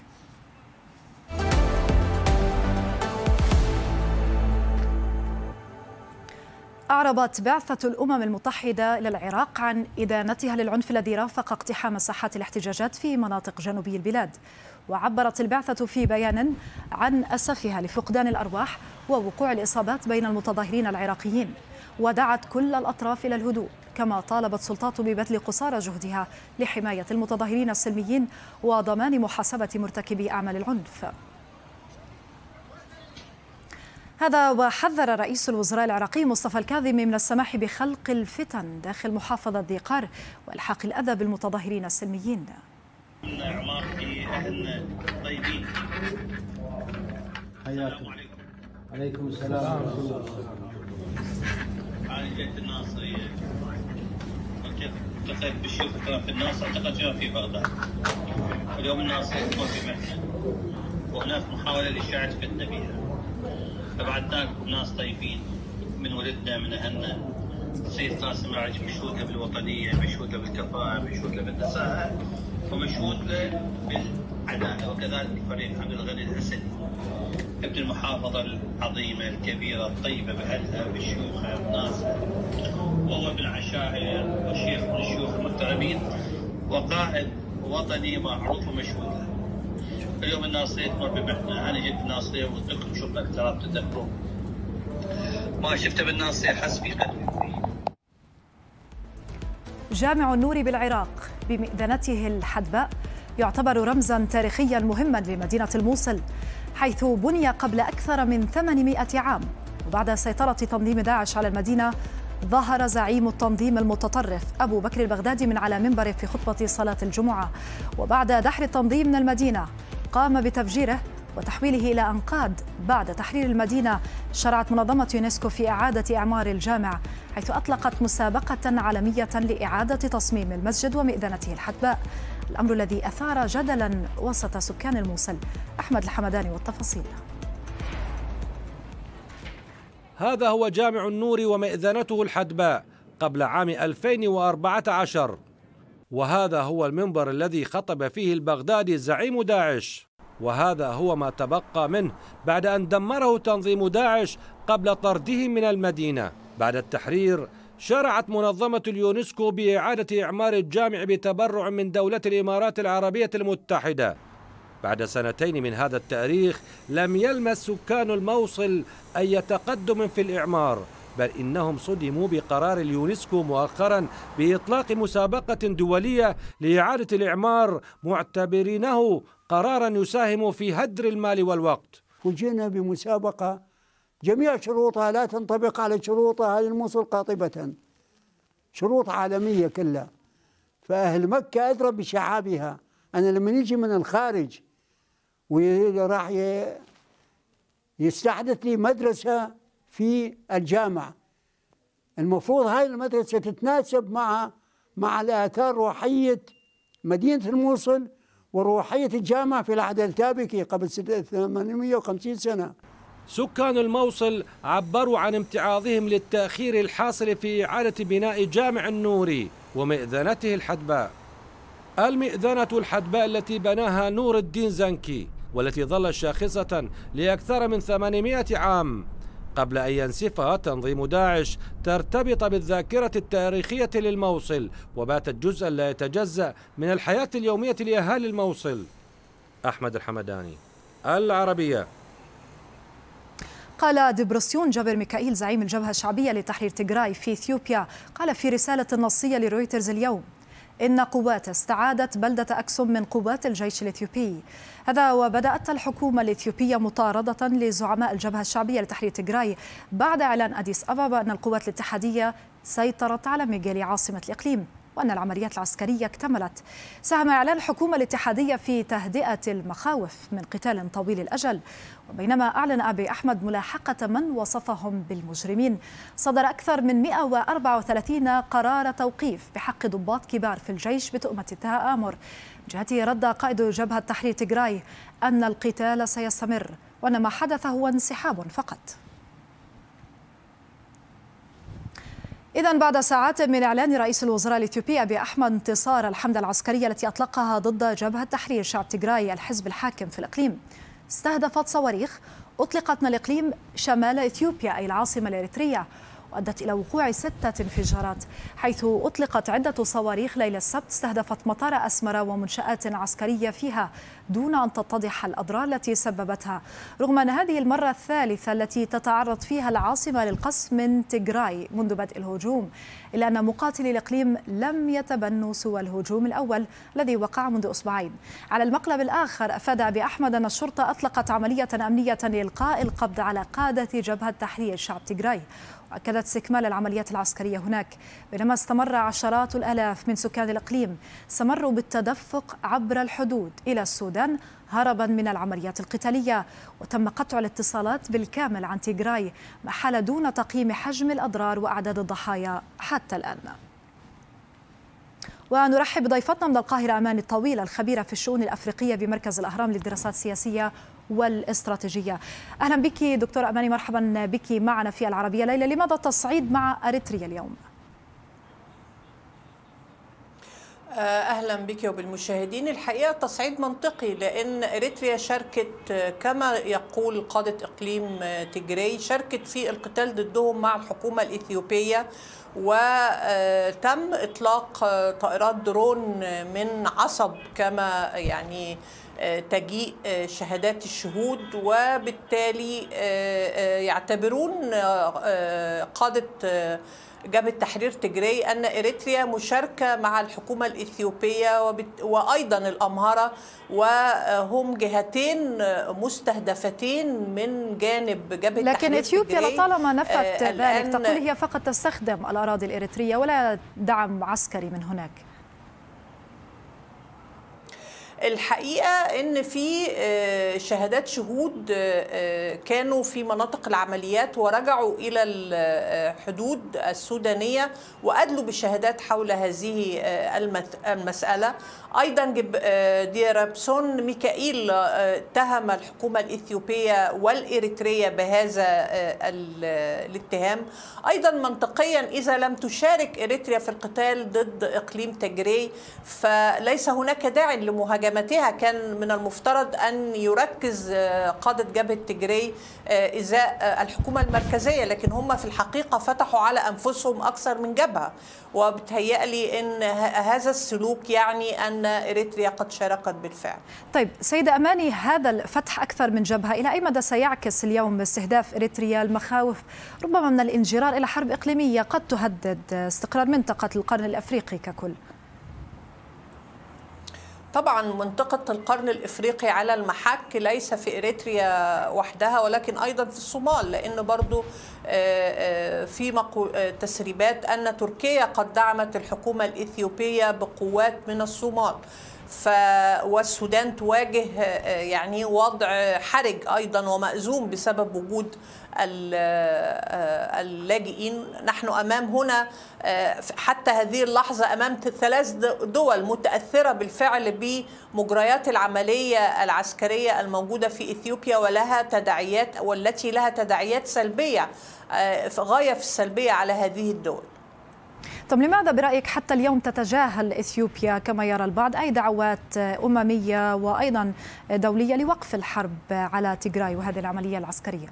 أعربت بعثة الأمم المتحدة إلى العراق عن إدانتها للعنف الذي رافق اقتحام ساحات الاحتجاجات في مناطق جنوبي البلاد، وعبرت البعثة في بيان عن أسفها لفقدان الأرواح ووقوع الإصابات بين المتظاهرين العراقيين، ودعت كل الأطراف إلى الهدوء، كما طالبت سلطات ببذل قصارى جهدها لحماية المتظاهرين السلميين وضمان محاسبة مرتكبي أعمال العنف. هذا وحذر رئيس الوزراء العراقي مصطفى الكاظمي من السماح بخلق الفتن داخل محافظة ذي قار والحاق الأذى بالمتظاهرين السلميين. العراقي أهل طيبين. حياكم. عليكم السلام ورحمة الله. عائلة الناصرية. التقيت بالشيوخ في الناصر، اعتقد جاء في بغداد. اليوم الناصر يكون في محنه وهناك محاوله لاشاعه فتنه بها. فبعدناك ناس طيبين من ولدنا من اهلنا. السيد قاسم العرج مشهود له بالوطنيه، مشهود له بالكفاءه، مشهود له بالنزاهه، ومشهود له بالعداله، وكذلك فريق حمد الغني الاسدي. ابن المحافظه العظيمه الكبيره الطيبه باهلها بشيوخها بناسها، وهو ابن عشائر وشيخ من الشيوخ المحترمين وقائد وطني معروف ومشهود له. اليوم الناصريه تمر بمحنه، انا جيت الناصريه وقلت لكم شوف اكثر تتذكرون ما شفته بالناصريه حسبي قلبي. جامع النور بالعراق بمئذنته الحدباء يعتبر رمزا تاريخيا مهما لمدينة الموصل، حيث بني قبل أكثر من ثمانمائة عام. وبعد سيطرة تنظيم داعش على المدينة ظهر زعيم التنظيم المتطرف أبو بكر البغدادي من على منبره في خطبة صلاة الجمعة، وبعد دحر التنظيم من المدينة قام بتفجيره وتحويله إلى أنقاض. بعد تحرير المدينة شرعت منظمة يونسكو في إعادة إعمار الجامع، حيث أطلقت مسابقة عالمية لإعادة تصميم المسجد ومئذنته الحدباء، الأمر الذي أثار جدلا وسط سكان الموصل. أحمد الحمداني والتفاصيل. هذا هو جامع النور ومئذنته الحدباء قبل عام ألفين وأربعة عشر، وهذا هو المنبر الذي خطب فيه البغدادي زعيم داعش، وهذا هو ما تبقى منه بعد أن دمره تنظيم داعش قبل طرده من المدينة. بعد التحرير شرعت منظمة اليونسكو بإعادة إعمار الجامع بتبرع من دولة الإمارات العربية المتحدة. بعد سنتين من هذا التاريخ لم يلمس سكان الموصل أي تقدم في الإعمار، بل إنهم صدموا بقرار اليونسكو مؤخرا بإطلاق مسابقة دولية لإعادة الإعمار، معتبرينه قرارا يساهم في هدر المال والوقت. وجينا بمسابقة جميع شروطها لا تنطبق على شروطها هذه الموصل قاطبة، شروط عالمية كلها، فأهل مكة أدرى بشعابها. أنا لما نيجي من الخارج وراح يستحدث لي مدرسة في الجامع، المفروض هاي المدرسة تتناسب مع مع الآثار روحية مدينة الموصل وروحية الجامع في العهد التابكي قبل ثمانمائة وخمسين سنة. سكان الموصل عبروا عن امتعاضهم للتأخير الحاصل في إعادة بناء جامع النور ومئذنته الحدباء. المئذنة الحدباء التي بناها نور الدين زنكي، والتي ظلت شاخصة لأكثر من ثمانمائة عام قبل أن ينسفها تنظيم داعش، ترتبط بالذاكرة التاريخية للموصل، وباتت جزءا لا يتجزأ من الحياة اليومية لأهالي الموصل. أحمد الحمداني، العربية. قال دبرسيون جابر ميكائيل زعيم الجبهة الشعبية لتحرير تيغراي في إثيوبيا، قال في رسالة نصية لرويترز اليوم إن قوات استعادت بلدة أكسوم من قوات الجيش الإثيوبي. هذا وبدأت الحكومة الإثيوبية مطاردة لزعماء الجبهة الشعبية لتحرير تيغراي بعد إعلان أديس أبابا أن القوات الاتحادية سيطرت على ميغالي عاصمة الإقليم، وأن العمليات العسكرية اكتملت. ساهم إعلان الحكومة الاتحادية في تهدئة المخاوف من قتال طويل الأجل، وبينما أعلن أبي أحمد ملاحقة من وصفهم بالمجرمين، صدر أكثر من مئة وأربعة وثلاثين قرار توقيف بحق ضباط كبار في الجيش بتهمة التآمر. من جهته رد قائد جبهة تحرير تيغراي أن القتال سيستمر، وأن ما حدث هو انسحاب فقط. إذن بعد ساعات من إعلان رئيس الوزراء الإثيوبي أبي أحمد انتصار الحملة العسكرية التي أطلقها ضد جبهة تحرير شعب تيغراي الحزب الحاكم في الإقليم، استهدفت صواريخ أطلقت من الإقليم شمال إثيوبيا أي العاصمة الإريترية، وأدت إلى وقوع ستة انفجارات، حيث أطلقت عدة صواريخ ليلة السبت استهدفت مطار أسمرة ومنشآت عسكرية فيها دون أن تتضح الأضرار التي سببتها، رغم أن هذه المرة الثالثة التي تتعرض فيها العاصمة للقصف من تيغراي منذ بدء الهجوم، إلا أن مقاتلي الإقليم لم يتبنوا سوى الهجوم الأول الذي وقع منذ أسبوعين. على المقلب الآخر أفاد أبي أحمد أن الشرطة أطلقت عملية أمنية لإلقاء القبض على قادة جبهة تحرير شعب تيغراي، وأكدت استكمال العمليات العسكرية هناك، بينما استمر عشرات الآلاف من سكان الإقليم استمروا بالتدفق عبر الحدود إلى السودان هربا من العمليات القتالية، وتم قطع الاتصالات بالكامل عن تيغراي، ما حال دون تقييم حجم الأضرار وأعداد الضحايا حتى الآن. ونرحب بضيفتنا من القاهرة أماني الطويل الخبيرة في الشؤون الأفريقية بمركز الأهرام للدراسات السياسية والاستراتيجية. أهلا بك دكتورة أماني، مرحبا بك معنا في العربية ليلة. لماذا التصعيد مع أريتريا اليوم؟ أهلا بك وبالمشاهدين. الحقيقة تصعيد منطقي، لأن إريتريا شاركت كما يقول قادة إقليم تيغراي، شاركت في القتال ضدهم مع الحكومة الإثيوبية، وتم إطلاق طائرات درون من عصب كما يعني تجيء شهادات الشهود، وبالتالي يعتبرون قادة جبهة تحرير تيغراي أن إريتريا مشاركة مع الحكومة الإثيوبية وأيضا الأمهرة، وهم جهتين مستهدفتين من جانب جبهة تحرير تيغراي. لكن إثيوبيا لطالما نفت ذلك، تقول هي فقط تستخدم الأراضي الإريترية ولا دعم عسكري من هناك. الحقيقة إن في شهادات شهود كانوا في مناطق العمليات ورجعوا إلى الحدود السودانية وأدلوا بشهادات حول هذه المسألة. أيضا ديرابسون ميكائيل اتهم الحكومة الإثيوبية والإريترية بهذا الاتهام. أيضا منطقيا إذا لم تشارك إريتريا في القتال ضد إقليم تيغراي فليس هناك داعي لمهاجمتها. كان من المفترض أن يركز قادة جبهة تيغراي إزاء الحكومة المركزية، لكن هم في الحقيقة فتحوا على أنفسهم أكثر من جبهة، وبتهيألي أن هذا السلوك يعني أن إريتريا قد شاركت بالفعل. طيب سيدة أماني، هذا الفتح أكثر من جبهة إلى أي مدى سيعكس اليوم استهداف إريتريا المخاوف ربما من الانجرار إلى حرب إقليمية قد تهدد استقرار منطقة القرن الأفريقي ككل؟ طبعا منطقة القرن الإفريقي على المحك، ليس في إريتريا وحدها ولكن أيضا في الصومال، لأن برضو في تسريبات أن تركيا قد دعمت الحكومة الإثيوبية بقوات من الصومال، ف والسودان تواجه يعني وضع حرج أيضا ومأزوم بسبب وجود اللاجئين. نحن أمام هنا حتى هذه اللحظة أمام ثلاث دول متأثرة بالفعل بمجريات العملية العسكرية الموجودة في إثيوبيا ولها تداعيات، والتي لها تداعيات سلبية غاية في السلبية على هذه الدول. طب لماذا برأيك حتى اليوم تتجاهل إثيوبيا كما يرى البعض أي دعوات أممية وأيضا دولية لوقف الحرب على تيغراي وهذه العملية العسكرية؟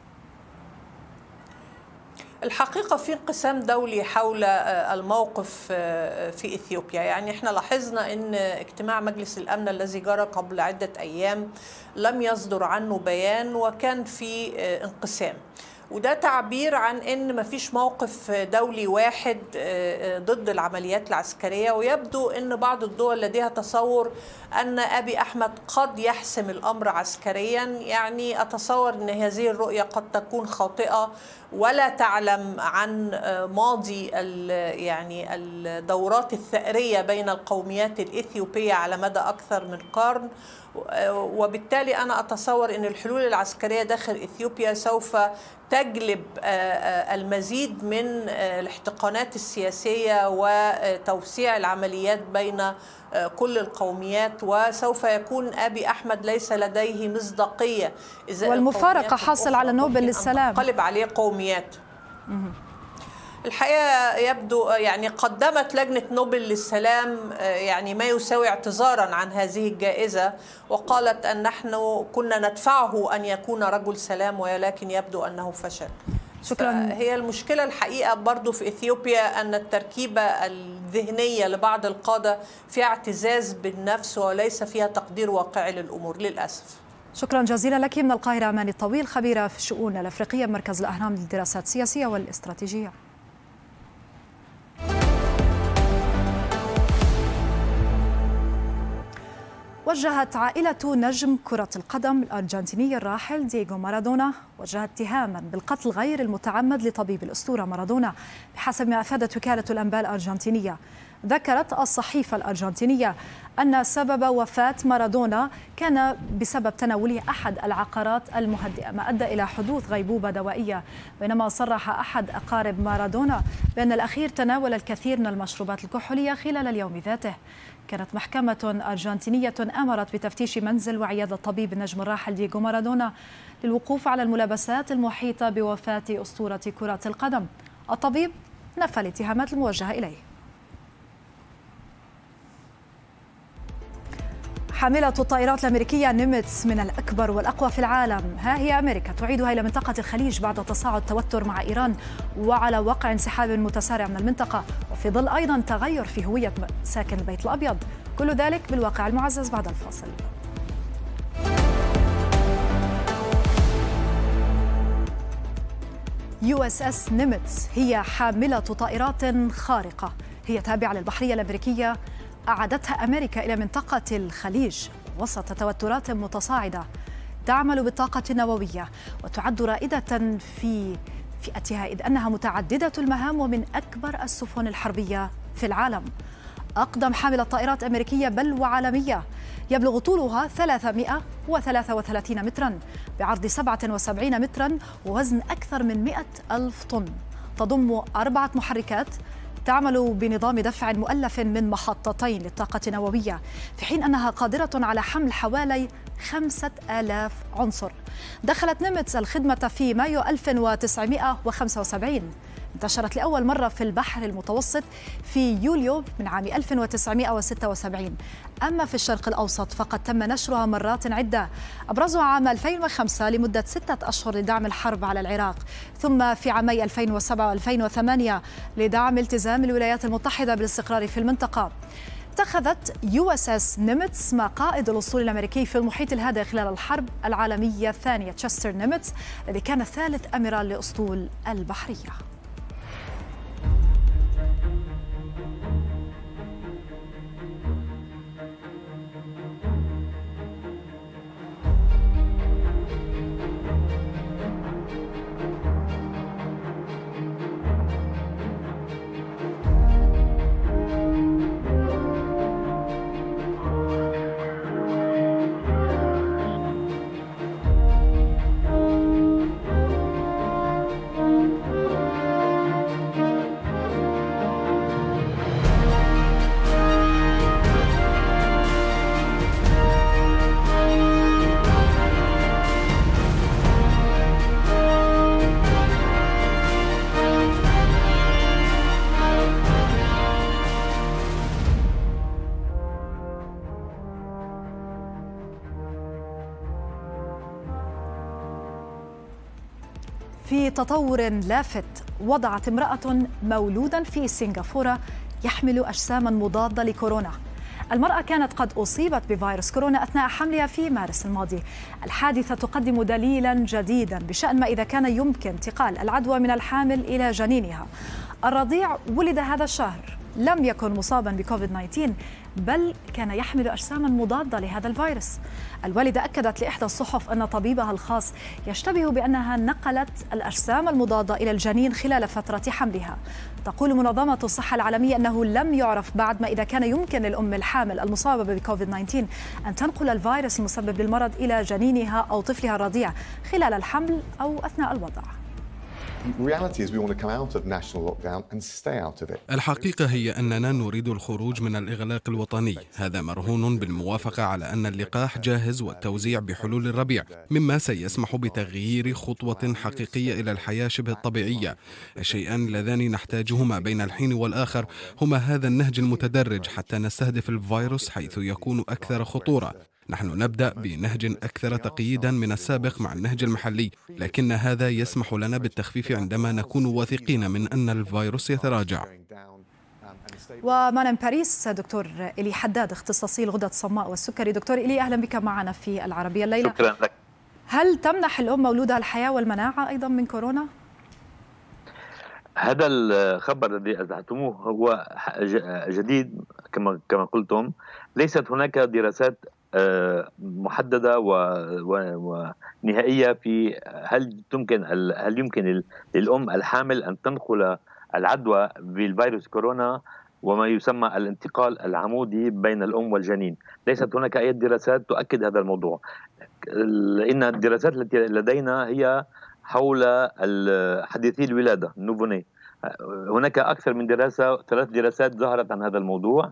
الحقيقة في انقسام دولي حول الموقف في إثيوبيا. يعني احنا لاحظنا ان اجتماع مجلس الأمن الذي جرى قبل عدة أيام لم يصدر عنه بيان وكان في انقسام، وده تعبير عن ان مفيش موقف دولي واحد ضد العمليات العسكرية. ويبدو ان بعض الدول لديها تصور ان أبي أحمد قد يحسم الأمر عسكريا. يعني أتصور ان هذه الرؤية قد تكون خاطئة ولا تعلم عن ماضي يعني الدورات الثأرية بين القوميات الإثيوبية على مدى أكثر من قرن، وبالتالي أنا أتصور أن الحلول العسكرية داخل إثيوبيا سوف تجلب المزيد من الاحتقانات السياسية وتوسيع العمليات بين كل القوميات، وسوف يكون أبي أحمد ليس لديه مصداقية إذا والمفارقة حاصل على نوبل للسلام قلب عليه قوميات. الحقيقة يبدو يعني قدمت لجنة نوبل للسلام يعني ما يساوي اعتذارا عن هذه الجائزة، وقالت أن نحن كنا ندفعه أن يكون رجل سلام ولكن يبدو أنه فشل. شكرا. هي المشكلة الحقيقة برضو في إثيوبيا أن التركيبة الذهنية لبعض القادة فيها اعتزاز بالنفس وليس فيها تقدير واقعي للأمور للأسف. شكرا جزيلا لك من القاهرة أماني الطويل، خبيرة في الشؤون الأفريقية مركز الأهرام للدراسات السياسية والاستراتيجية. وجهت عائلة نجم كرة القدم الأرجنتيني الراحل دييغو مارادونا وجهت اتهاما بالقتل غير المتعمد لطبيب الأسطورة مارادونا بحسب ما أفادت وكالة الأنباء الأرجنتينية. ذكرت الصحيفة الأرجنتينية أن سبب وفاة مارادونا كان بسبب تناوله أحد العقارات المهدئة، ما أدى إلى حدوث غيبوبة دوائية، بينما صرح أحد أقارب مارادونا بأن الأخير تناول الكثير من المشروبات الكحولية خلال اليوم ذاته. كانت محكمة أرجنتينية أمرت بتفتيش منزل وعيادة طبيب النجم الراحل دييغو مارادونا للوقوف على الملابسات المحيطة بوفاة أسطورة كرة القدم. الطبيب نفى الاتهامات الموجهة إليه. حاملة الطائرات الأمريكية نيميتس من الأكبر والأقوى في العالم، ها هي أمريكا تعيدها إلى منطقة الخليج بعد تصاعد توتر مع إيران وعلى وقع انسحاب متسارع من المنطقة، وفي ظل أيضا تغير في هوية ساكن البيت الأبيض. كل ذلك بالواقع المعزز بعد الفاصل. يو اس اس نيميتس هي حاملة طائرات خارقة، هي تابعة للبحرية الأمريكية، أعادتها أمريكا إلى منطقة الخليج وسط توترات متصاعدة. تعمل بالطاقة النووية وتعد رائدة في فئتها، إذ أنها متعددة المهام ومن أكبر السفن الحربية في العالم. أقدم حاملة طائرات أمريكية بل وعالمية، يبلغ طولها ثلاثمائة وثلاثة وثلاثين متراً بعرض سبعة وسبعين متراً ووزن أكثر من مئة ألف طن. تضم أربعة محركات، تعمل بنظام دفع مؤلف من محطتين للطاقة النووية، في حين أنها قادرة على حمل حوالي خمسة آلاف عنصر. دخلت نيميتس الخدمة في مايو ألف وتسعمائة وخمسة وسبعين، انتشرت لأول مرة في البحر المتوسط في يوليو من عام ألف وتسعمائة وستة وسبعين. أما في الشرق الأوسط فقد تم نشرها مرات عدة، أبرزها عام ألفين وخمسة لمدة ستة أشهر لدعم الحرب على العراق، ثم في عامي ألفين وسبعة وألفين وثمانية لدعم التزام الولايات المتحدة بالاستقرار في المنطقة. اتخذت يو اس اس نيميتس مع قائد الأسطول الأمريكي في المحيط الهادئ خلال الحرب العالمية الثانية تشستر نيميتس، الذي كان ثالث أميرال لأسطول البحرية. في تطور لافت، وضعت امرأة مولودا في سنغافورة يحمل أجساما مضادة لكورونا. المرأة كانت قد أصيبت بفيروس كورونا أثناء حملها في مارس الماضي. الحادثة تقدم دليلا جديدا بشأن ما إذا كان يمكن انتقال العدوى من الحامل إلى جنينها. الرضيع ولد هذا الشهر، لم يكن مصابا بكوفيد تسعة عشر بل كان يحمل أجساما مضادة لهذا الفيروس. الوالدة أكدت لإحدى الصحف أن طبيبها الخاص يشتبه بأنها نقلت الأجسام المضادة إلى الجنين خلال فترة حملها. تقول منظمة الصحة العالمية أنه لم يعرف بعد ما إذا كان يمكن للأم الحامل المصابة بكوفيد تسعة عشر أن تنقل الفيروس المسبب للمرض إلى جنينها أو طفلها الرضيع خلال الحمل أو أثناء الوضع. الحقيقة هي أننا نريد الخروج من الإغلاق الوطني، هذا مرهون بالموافقة على أن اللقاح جاهز والتوزيع بحلول الربيع، مما سيسمح بتغيير خطوة حقيقية إلى الحياة شبه الطبيعية. الشيئان اللذان نحتاجهما بين الحين والآخر هما هذا النهج المتدرج حتى نستهدف الفيروس حيث يكون أكثر خطورة. نحن نبدأ بنهج أكثر تقييدا من السابق مع النهج المحلي، لكن هذا يسمح لنا بالتخفيف عندما نكون واثقين من أن الفيروس يتراجع. ومعنا من باريس دكتور إلي حداد، اختصاصي الغدد الصماء والسكري. دكتور إلي، أهلا بك معنا في العربية الليلة. شكرا لك. هل تمنح الأم مولودها الحياة والمناعة أيضا من كورونا؟ هذا الخبر الذي أذعتموه هو جديد كما كما قلتم. ليست هناك دراسات محددة ونهائية في هل تمكن هل يمكن للأم الحامل أن تنقل العدوى بالفيروس كورونا وما يسمى الانتقال العمودي بين الأم والجنين. ليست هناك أي دراسات تؤكد هذا الموضوع، إن الدراسات التي لدينا هي حول حديثي الولادة نوفوني. هناك أكثر من دراسة، ثلاث دراسات ظهرت عن هذا الموضوع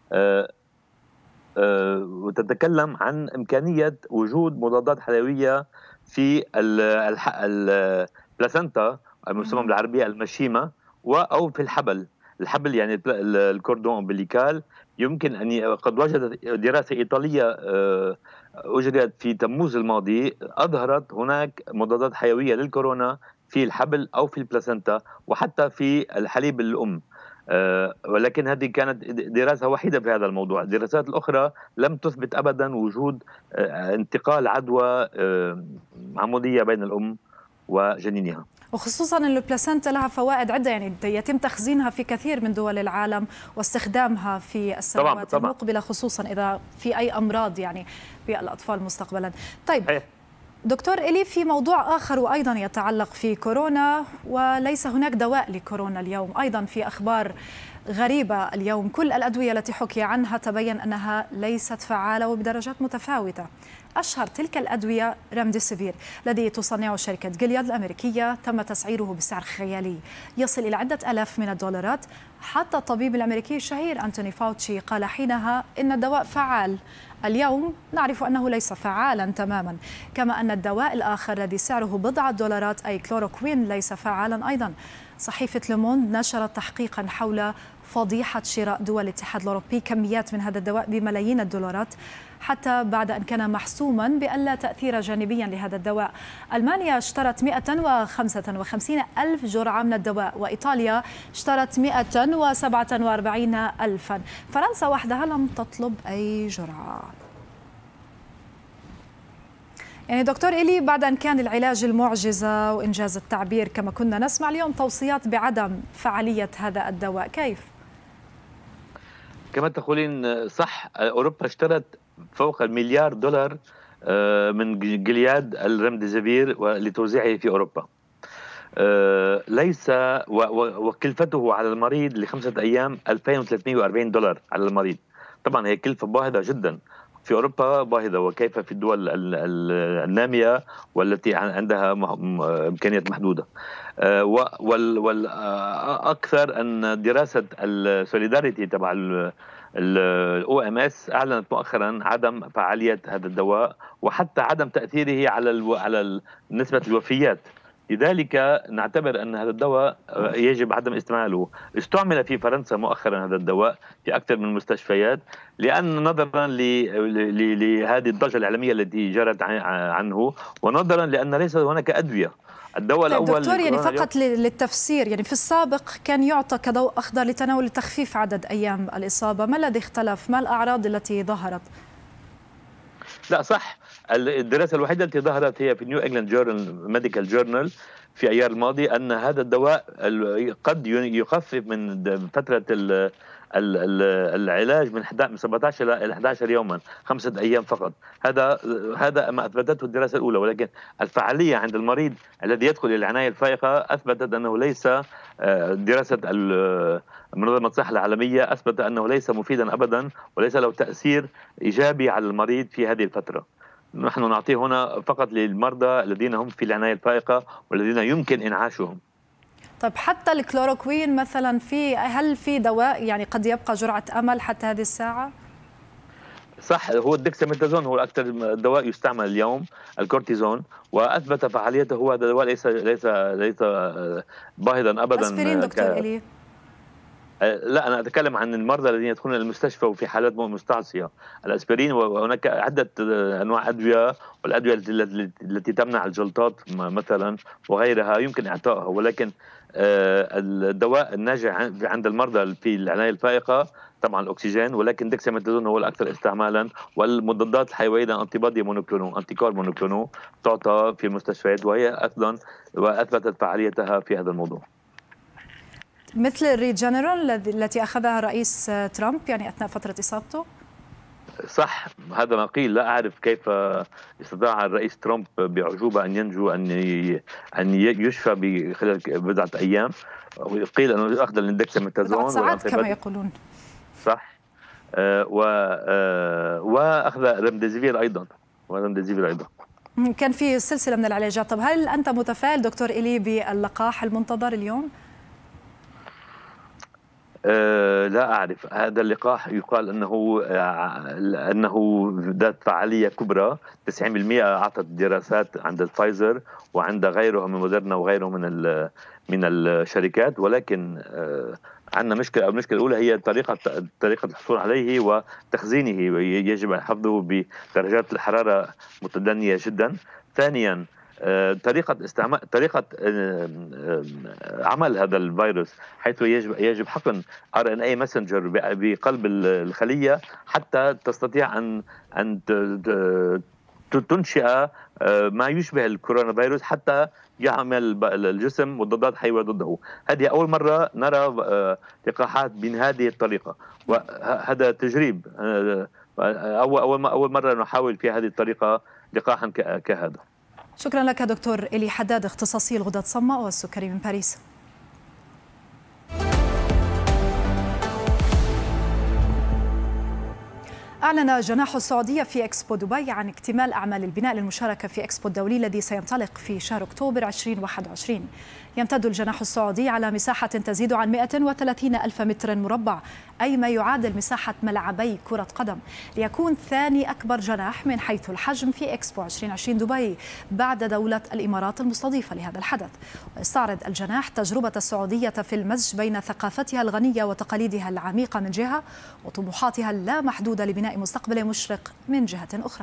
وتتكلم عن إمكانية وجود مضادات حيوية في البلاسنتا المسمى بالعربية المشيمة أو في الحبل. الحبل يعني الكوردون امبليكال. يمكن أن قد وجدت دراسة إيطالية أجريت في تموز الماضي أظهرت هناك مضادات حيوية للكورونا في الحبل أو في البلاسنتا وحتى في الحليب الأم. ولكن هذه كانت دراسة وحيدة في هذا الموضوع. الدراسات الأخرى لم تثبت أبدا وجود انتقال عدوى عمودية بين الأم وجنينها، وخصوصا أن البلاسنتا لها فوائد عدة، يعني يتم تخزينها في كثير من دول العالم واستخدامها في السنوات المقبلة، خصوصا إذا في أي أمراض يعني بالأطفال مستقبلا. طيب دكتور إلي، في موضوع آخر وأيضا يتعلق في كورونا، وليس هناك دواء لكورونا اليوم. أيضا في أخبار غريبة اليوم، كل الأدوية التي حكي عنها تبين أنها ليست فعالة وبدرجات متفاوتة. أشهر تلك الأدوية ريمديسيفير الذي تصنعه شركة جلياد الأمريكية، تم تسعيره بسعر خيالي يصل إلى عدة آلاف من الدولارات. حتى الطبيب الأمريكي الشهير أنتوني فاوتشي قال حينها إن الدواء فعال. اليوم نعرف أنه ليس فعالا تماما، كما أن الدواء الآخر الذي سعره بضعة دولارات أي كلوروكوين ليس فعالا أيضا. صحيفة لوموند نشرت تحقيقا حول فضيحة شراء دول الاتحاد الأوروبي كميات من هذا الدواء بملايين الدولارات، حتى بعد أن كان محسوما بأن لا تأثير جانبيا لهذا الدواء. ألمانيا اشترت مئة وخمسة وخمسين ألف جرعة من الدواء، وإيطاليا اشترت مئة وسبعة وأربعين ألفا. فرنسا وحدها لم تطلب أي جرعة. يعني دكتور إلي، بعد أن كان العلاج المعجزة وإنجاز التعبير كما كنا نسمع، اليوم توصيات بعدم فعالية هذا الدواء، كيف؟ كما تقولين صح، أوروبا اشترت فوق المليار دولار من جلياد الريمديسيفير لتوزيعه في أوروبا. ليس وكلفته على المريض لخمسة أيام ألفين وثلاثمئة وأربعين دولار على المريض. طبعا هي كلفة باهظة جدا في أوروبا، باهظة، وكيف في الدول النامية والتي عندها إمكانيات محدودة. والأكثر أن دراسة السوليداريتي تبع الأو إم إس أعلنت مؤخرا عدم فعالية هذا الدواء وحتى عدم تأثيره على على نسبة الوفيات. لذلك نعتبر أن هذا الدواء يجب عدم استعماله. استعمل في فرنسا مؤخرا هذا الدواء في أكثر من المستشفيات، لأن نظرا لهذه الضجة الإعلامية التي جرت عنه، ونظرا لأن ليس هناك أدوية. الدواء طيب الأول دكتور، يعني فقط للتفسير، يعني في السابق كان يعطى كضوء أخضر لتناول تخفيف عدد أيام الإصابة، ما الذي اختلف؟ ما الأعراض التي ظهرت؟ لا صح، الدراسة الوحيدة التي ظهرت هي في نيو إنجلاند جورنال ميديكال جورنال في أيار الماضي، أن هذا الدواء قد يخفف من فترة العلاج من سبعة عشر إلى أحد عشر يوما، خمسة أيام فقط. هذا هذا ما أثبتته الدراسة الأولى، ولكن الفعالية عند المريض الذي يدخل إلى العناية الفائقة أثبتت أنه ليس، دراسة منظمة الصحة العالمية أثبت أنه ليس مفيدا أبدا وليس له تأثير إيجابي على المريض في هذه الفترة. نحن نعطيه هنا فقط للمرضى الذين هم في العناية الفائقة والذين يمكن إنعاشهم. طيب حتى الكلوروكوين مثلا، في هل في دواء يعني قد يبقى جرعة أمل حتى هذه الساعة؟ صح، هو الدكساميثازون هو أكثر دواء يستعمل اليوم، الكورتيزون، وأثبت فعاليته. هو هذا الدواء ليس ليس ليس باهظا أبدا. أسبرين دكتور ك... إلي؟ لا، أنا أتكلم عن المرضى الذين يدخلون المستشفى وفي حالات مستعصية. الأسبرين، وهناك عدة أنواع أدوية، والأدوية التي تمنع الجلطات مثلا وغيرها يمكن إعطائها، ولكن الدواء الناجع عند المرضى في العناية الفائقة طبعا الأكسجين، ولكن دكساميثازون هو الأكثر استعمالا. والمضادات الحيوية أنتي بادي مونوكلونو، أنتي كور مونوكلونو، تعطى في المستشفيات، وهي أيضا وأثبتت فعاليتها في هذا الموضوع. مثل الريجنرال التي أخذها رئيس ترامب يعني أثناء فترة إصابته؟ صح، هذا ما قيل. لا أعرف كيف استطاع الرئيس ترامب بعجوبة أن ينجو، أن أن يشفى بخلال بضعة أيام. قيل أنه أخذ الاندكساميثازون بضعة ساعات كما يقولون. صح. آه و آه وأخذ رمديزيفير أيضا ورمديزيفير أيضا. كان في سلسلة من العلاجات. طب هل أنت متفائل دكتور إيلي باللقاح المنتظر اليوم؟ أه لا أعرف. هذا اللقاح يقال أنه أنه ذات فعالية كبرى، تسعين بالمئة أعطت الدراسات عند الفايزر وعند غيره من موديرنا وغيره من من الشركات، ولكن أه عندنا مشكلة. المشكلة الأولى هي طريقة طريقة الحصول عليه وتخزينه، يجب حفظه بدرجات الحرارة متدنية جدا. ثانيا طريقة استعمال طريقة عمل هذا الفيروس، حيث يجب يجب حقن آر إن إيه ماسنجر بقلب الخلية حتى تستطيع أن أن تنشئ ما يشبه الكورونا فيروس حتى يعمل الجسم مضادات حيوية ضده. هذه أول مرة نرى لقاحات بهذه الطريقة، وهذا تجريب. أول أول مرة نحاول في هذه الطريقة لقاحا كهذا. شكرا لك دكتور إيلي حداد، اختصاصي الغدد الصماء والسكري من باريس. أعلن جناح السعودية في إكسبو دبي عن اكتمال أعمال البناء للمشاركة في إكسبو الدولي الذي سينطلق في شهر أكتوبر ألفين وواحد وعشرين. يمتد الجناح السعودي على مساحة تزيد عن مئة وثلاثين ألف متر مربع، أي ما يعادل مساحة ملعبي كرة قدم، ليكون ثاني أكبر جناح من حيث الحجم في إكسبو ألفين وعشرين دبي بعد دولة الإمارات المستضيفة لهذا الحدث. ويستعرض الجناح تجربة السعودية في المزج بين ثقافتها الغنية وتقاليدها العميقة من جهة، وطموحاتها اللامحدودة لبناء مستقبل مشرق من جهة أخرى.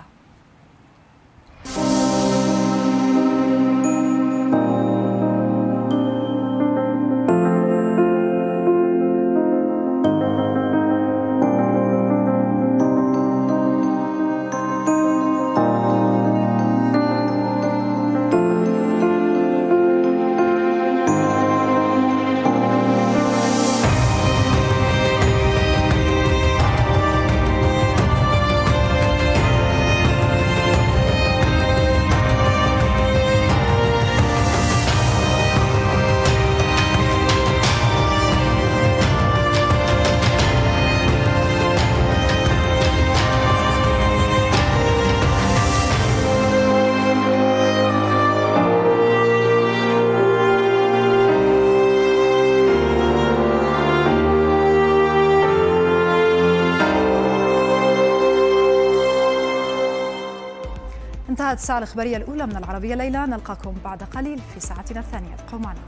انتهت الساعة الإخبارية الأولى من العربية ليلى، نلقاكم بعد قليل في ساعتنا الثانية، ابقوا معنا.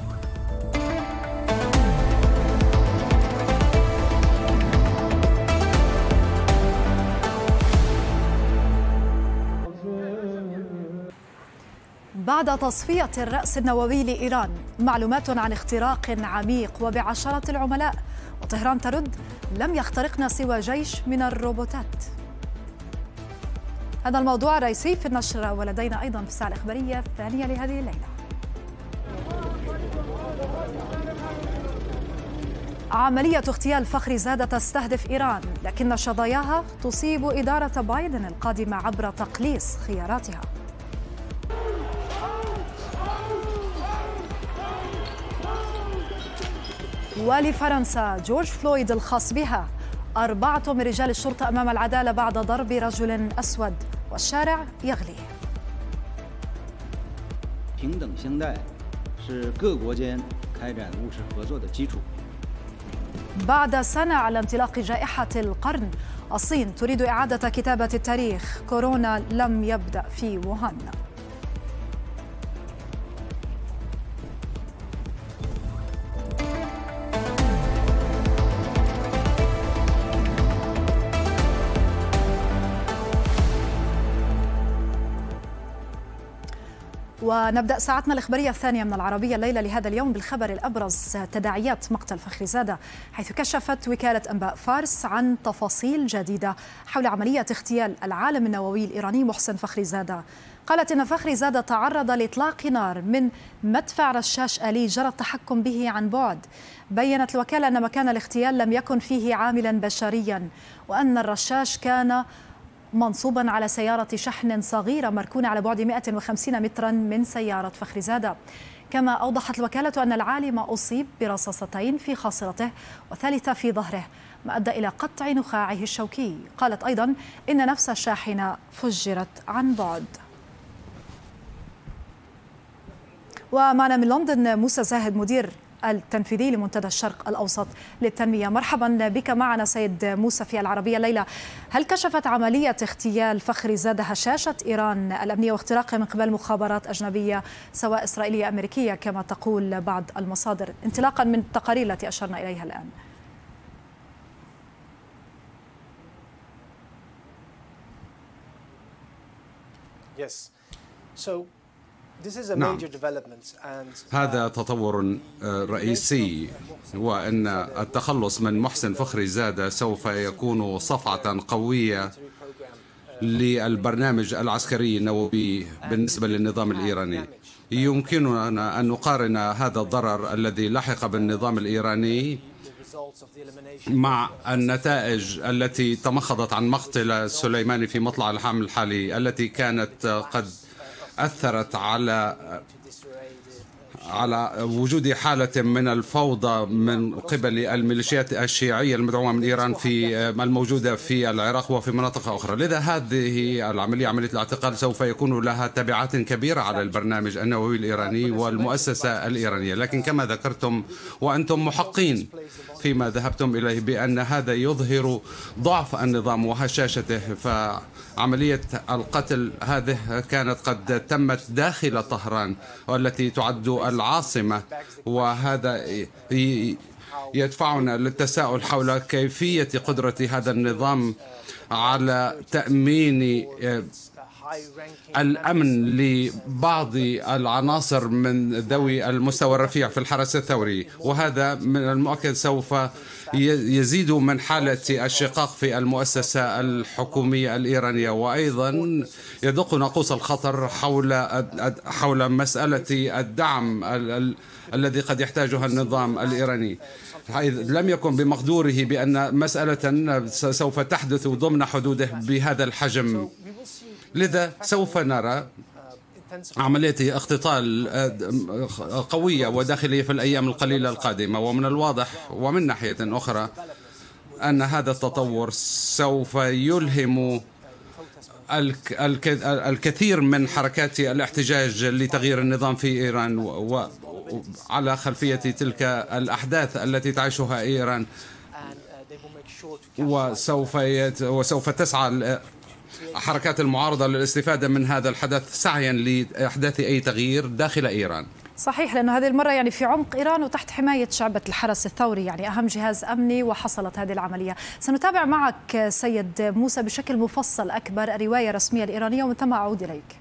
بعد تصفية الرأس النووي لإيران، معلومات عن اختراق عميق وبعشرة العملاء، وطهران ترد: لم يخترقنا سوى جيش من الروبوتات. هذا الموضوع الرئيسي في النشرة، ولدينا أيضا في الساعة الإخبارية الثانية لهذه الليلة. عملية اغتيال فخري زادة تستهدف إيران، لكن شظاياها تصيب إدارة بايدن القادمة عبر تقليص خياراتها. ولفرنسا جورج فلويد الخاص بها، أربعة من رجال الشرطة أمام العدالة بعد ضرب رجل أسود، والشارع يغلي. بعد سنة على انطلاق جائحة القرن، الصين تريد إعادة كتابة التاريخ، كورونا لم يبدأ في ووهان. ونبدأ ساعتنا الإخبارية الثانية من العربية الليلة لهذا اليوم بالخبر الأبرز: تداعيات مقتل فخرزادة، حيث كشفت وكالة أنباء فارس عن تفاصيل جديدة حول عملية اغتيال العالم النووي الإيراني محسن فخرزادة. قالت إن فخرزادة تعرض لإطلاق نار من مدفع رشاش آلي جرى التحكم به عن بعد. بيّنت الوكالة أن مكان الاغتيال لم يكن فيه عاملا بشريا، وأن الرشاش كان منصوبا على سيارة شحن صغيرة مركونة على بعد مئة وخمسين مترا من سيارة فخرزادة. كما أوضحت الوكالة أن العالم أصيب برصاصتين في خاصرته وثالثة في ظهره، ما أدى إلى قطع نخاعه الشوكي. قالت أيضا إن نفس الشاحنة فجرت عن بعد. ومعنا من لندن موسى زاهد، مدير التنفيذي لمنتدى الشرق الأوسط للتنمية. مرحبا بك معنا سيد موسى في العربية الليلة. هل كشفت عملية اغتيال فخرزادة هشاشة إيران الأمنية واختراقها من قبل مخابرات أجنبية سواء إسرائيلية أمريكية كما تقول بعض المصادر، انطلاقا من التقارير التي أشرنا إليها الآن؟ Yes. So نعم. هذا تطور رئيسي، وأن التخلص من محسن فخرزادة سوف يكون صفعة قوية للبرنامج العسكري النووي بالنسبة للنظام الإيراني. يمكننا أن نقارن هذا الضرر الذي لحق بالنظام الإيراني مع النتائج التي تمخضت عن مقتل سليماني في مطلع العام الحالي، التي كانت قد أثرت على على وجود حالة من الفوضى من قبل الميليشيات الشيعية المدعومة من إيران في الموجودة في العراق وفي مناطق أخرى. لذا هذه العملية، عملية الاعتقال، سوف يكون لها تبعات كبيرة على البرنامج النووي الإيراني والمؤسسة الإيرانية. لكن كما ذكرتم وأنتم محقين فيما ذهبتم إليه بأن هذا يظهر ضعف النظام وهشاشته، فعملية القتل هذه كانت قد تمت داخل طهران والتي تعد العاصمة، وهذا يدفعنا للتساؤل حول كيفية قدرة هذا النظام على تأمين الأمن لبعض العناصر من ذوي المستوى الرفيع في الحرس الثوري. وهذا من المؤكد سوف يزيد من حالة الشقاق في المؤسسة الحكومية الإيرانية، وأيضا يدق ناقوس الخطر حول حول مسألة الدعم الذي قد يحتاجها النظام الإيراني. لم يكن بمقدوره بأن مسألة سوف تحدث ضمن حدوده بهذا الحجم. لذا سوف نرى عملية اختطال قوية وداخلية في الأيام القليلة القادمة. ومن الواضح ومن ناحية أخرى أن هذا التطور سوف يلهم الكثير من حركات الاحتجاج لتغيير النظام في إيران، وعلى خلفية تلك الأحداث التي تعيشها إيران، وسوف وسوف تسعى حركات المعارضة للاستفادة من هذا الحدث سعيا لإحداث أي تغيير داخل إيران. صحيح، لأنه هذه المرة يعني في عمق إيران وتحت حماية شعبة الحرس الثوري، يعني أهم جهاز أمني، وحصلت هذه العملية. سنتابع معك سيد موسى بشكل مفصل أكبر الرواية الرسمية الإيرانية ومن ثم أعود إليك.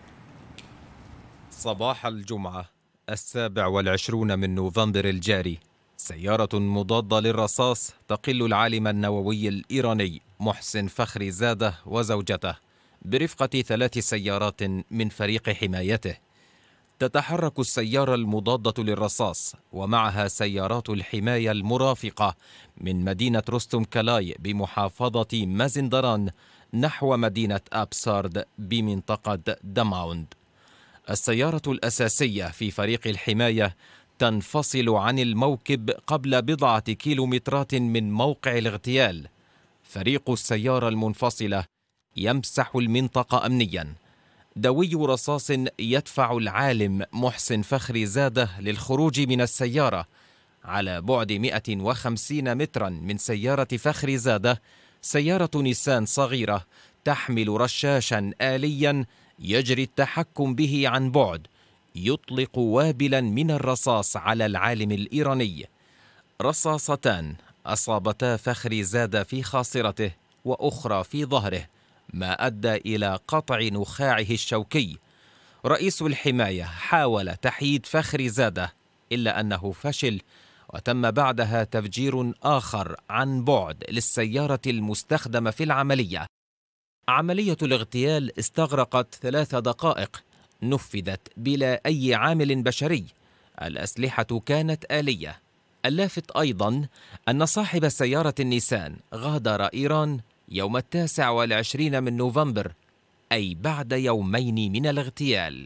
صباح الجمعة السابع والعشرون من نوفمبر الجاري، سيارة مضادة للرصاص تقل العالم النووي الإيراني محسن فخرزادة وزوجته برفقة ثلاث سيارات من فريق حمايته. تتحرك السيارة المضادة للرصاص ومعها سيارات الحماية المرافقة من مدينة رستم كلاي بمحافظة مازندران نحو مدينة أبسارد بمنطقة دماوند. السيارة الأساسية في فريق الحماية تنفصل عن الموكب قبل بضعة كيلومترات من موقع الاغتيال. فريق السيارة المنفصلة يمسح المنطقة أمنيا. دوي رصاص يدفع العالم محسن فخرزادة للخروج من السيارة على بعد مئة وخمسين مترا من سيارة فخرزادة. سيارة نيسان صغيرة تحمل رشاشا آليا يجري التحكم به عن بعد، يطلق وابلا من الرصاص على العالم الإيراني. رصاصتان أصابتا فخرزادة في خاصرته وأخرى في ظهره، ما أدى إلى قطع نخاعه الشوكي. رئيس الحماية حاول تحييد فخريزادة إلا أنه فشل، وتم بعدها تفجير آخر عن بعد للسيارة المستخدمة في العملية. عملية الاغتيال استغرقت ثلاث دقائق، نفذت بلا أي عامل بشري، الأسلحة كانت آلية. اللافت أيضا أن صاحب سيارة النيسان غادر إيران يوم التاسع والعشرين من نوفمبر، أي بعد يومين من الاغتيال.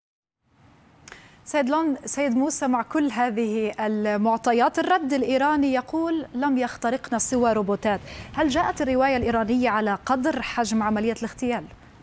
سيد لون، سيد موسى، مع كل هذه المعطيات الرد الإيراني يقول لم يخترقنا سوى روبوتات. هل جاءت الرواية الإيرانية على قدر حجم عملية الاغتيال؟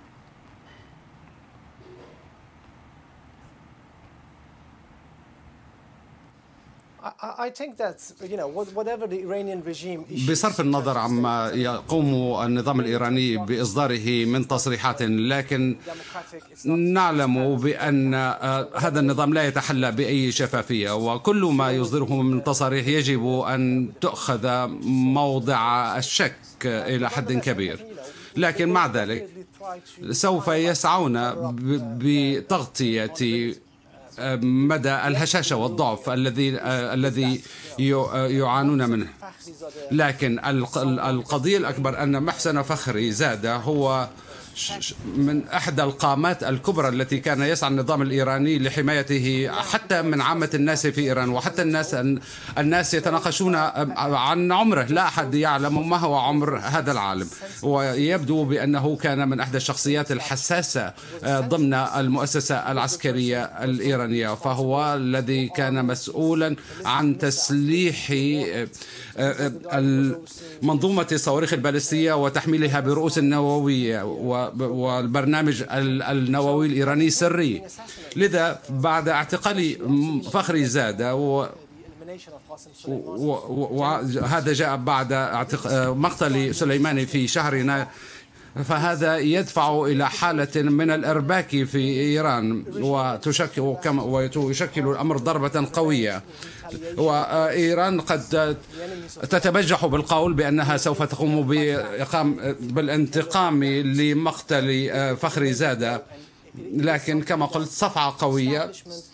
بصرف النظر عما يقوم النظام الإيراني بإصداره من تصريحات، لكن نعلم بأن هذا النظام لا يتحلى بأي شفافية، وكل ما يصدره من تصاريح يجب أن تؤخذ موضع الشك إلى حد كبير. لكن مع ذلك سوف يسعون بتغطية مدى الهشاشة والضعف الذي الذي يعانون منه. لكن القضية الأكبر أن محسن فخريزادة هو من إحدى القامات الكبرى التي كان يسعى النظام الإيراني لحمايته حتى من عامة الناس في إيران، وحتى الناس الناس يتناقشون عن عمره، لا أحد يعلم ما هو عمر هذا العالم، ويبدو بأنه كان من إحدى الشخصيات الحساسة ضمن المؤسسة العسكرية الإيرانية، فهو الذي كان مسؤولا عن تسليح منظومة الصواريخ البالستية وتحميلها برؤوس النووية، والبرنامج النووي الإيراني سري. لذا بعد اعتقال فخريزادة وهذا جاء بعد مقتل سليماني في شهر يناير، فهذا يدفع إلى حالة من الإرباك في إيران، وتشكل ويشكل الأمر ضربة قوية. وإيران قد تتبجح بالقول بأنها سوف تقوم بالانتقام لمقتل فخريزادة، لكن كما قلت صفعة قوية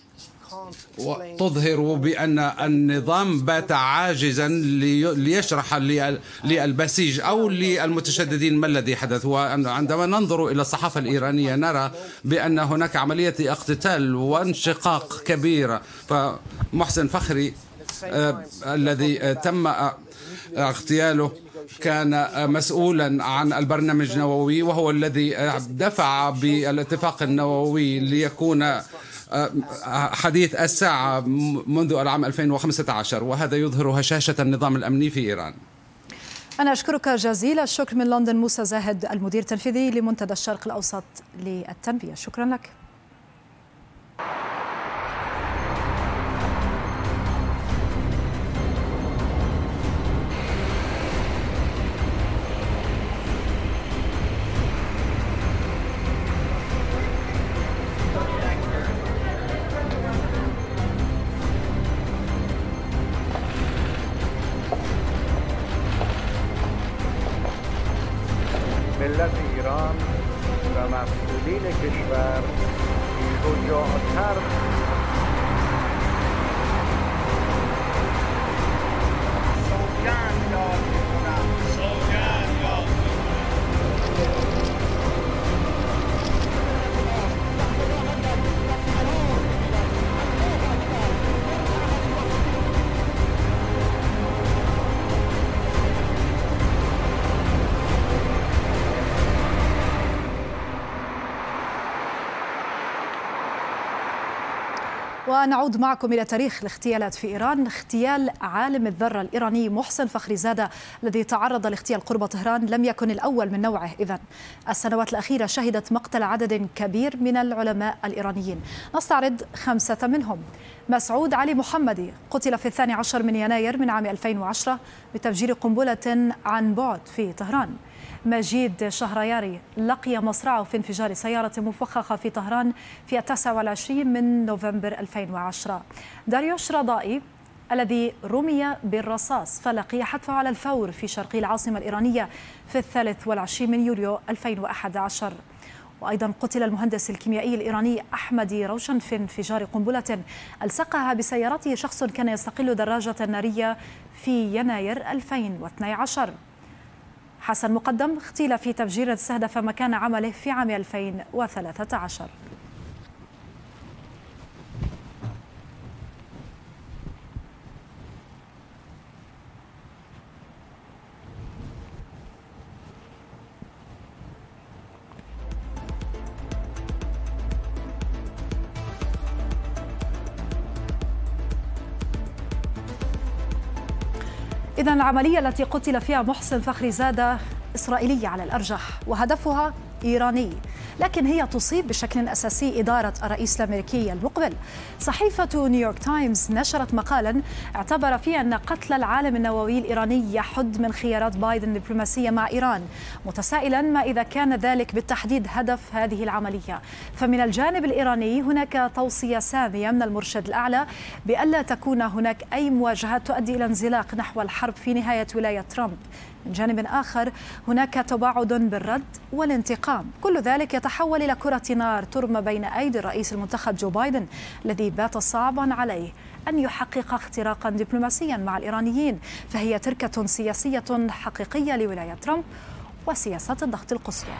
وتظهر بأن النظام بات عاجزا ليشرح للبسيج أو للمتشددين ما الذي حدث. وعندما ننظر إلى الصحافة الإيرانية نرى بأن هناك عملية اقتتال وانشقاق كبيرة. فمحسن فخري آه الذي تم اغتياله كان مسؤولا عن البرنامج النووي، وهو الذي دفع بالاتفاق النووي ليكون حديث الساعة منذ العام ألفين وخمسة عشر، وهذا يظهر هشاشة النظام الأمني في إيران. أنا أشكرك جزيل الشكر من لندن موسى زاهد، المدير التنفيذي لمنتدى الشرق الأوسط للتنبيه. شكرا لك. ملت ایران و مسئولین کشور شجاعتر سوگند یاد میکنم سوگند یاد ونعود معكم إلى تاريخ الاغتيالات في إيران. اغتيال عالم الذرة الإيراني محسن فخريزادة الذي تعرض لاغتيال قرب طهران لم يكن الأول من نوعه. إذن السنوات الأخيرة شهدت مقتل عدد كبير من العلماء الإيرانيين، نستعرض خمسة منهم. مسعود علي محمدي قتل في الثاني عشر من يناير من عام ألفين وعشرة بتفجير قنبلة عن بعد في طهران. مجيد شهرياري لقي مصرعه في انفجار سيارة مفخخة في طهران في التاسع والعشرين من نوفمبر ألفين وعشرة. داريوش رضائي الذي رمي بالرصاص فلقي حتفه على الفور في شرقي العاصمة الإيرانية في الثالث والعشرين من يوليو ألفين وأحد عشر. وأيضا قتل المهندس الكيميائي الإيراني أحمدي روشن في انفجار قنبلة ألصقها بسيارته شخص كان يستقل دراجة نارية في يناير ألفين واثني عشر. حسن مقدم اغتيل في تفجير استهدف مكان عمله في عام ألفين وثلاثة عشر. إذن العملية التي قتل فيها محسن فخريزادة إسرائيلية على الأرجح وهدفها إيراني، لكن هي تصيب بشكل أساسي إدارة الرئيس الأمريكي المقبل. صحيفة نيويورك تايمز نشرت مقالا اعتبر فيه أن قتل العالم النووي الإيراني يحد من خيارات بايدن الدبلوماسية مع إيران، متسائلا ما إذا كان ذلك بالتحديد هدف هذه العملية. فمن الجانب الإيراني هناك توصية سامية من المرشد الأعلى بألا تكون هناك أي مواجهات تؤدي إلى انزلاق نحو الحرب في نهاية ولاية ترامب. من جانب آخر هناك تباعد بالرد والانتقام، كل ذلك يتحول إلى كرة نار ترمى بين أيدي الرئيس المنتخب جو بايدن الذي بات صعبا عليه أن يحقق اختراقا دبلوماسيا مع الإيرانيين، فهي تركة سياسية حقيقية لولاية ترامب وسياسة الضغط القصوى.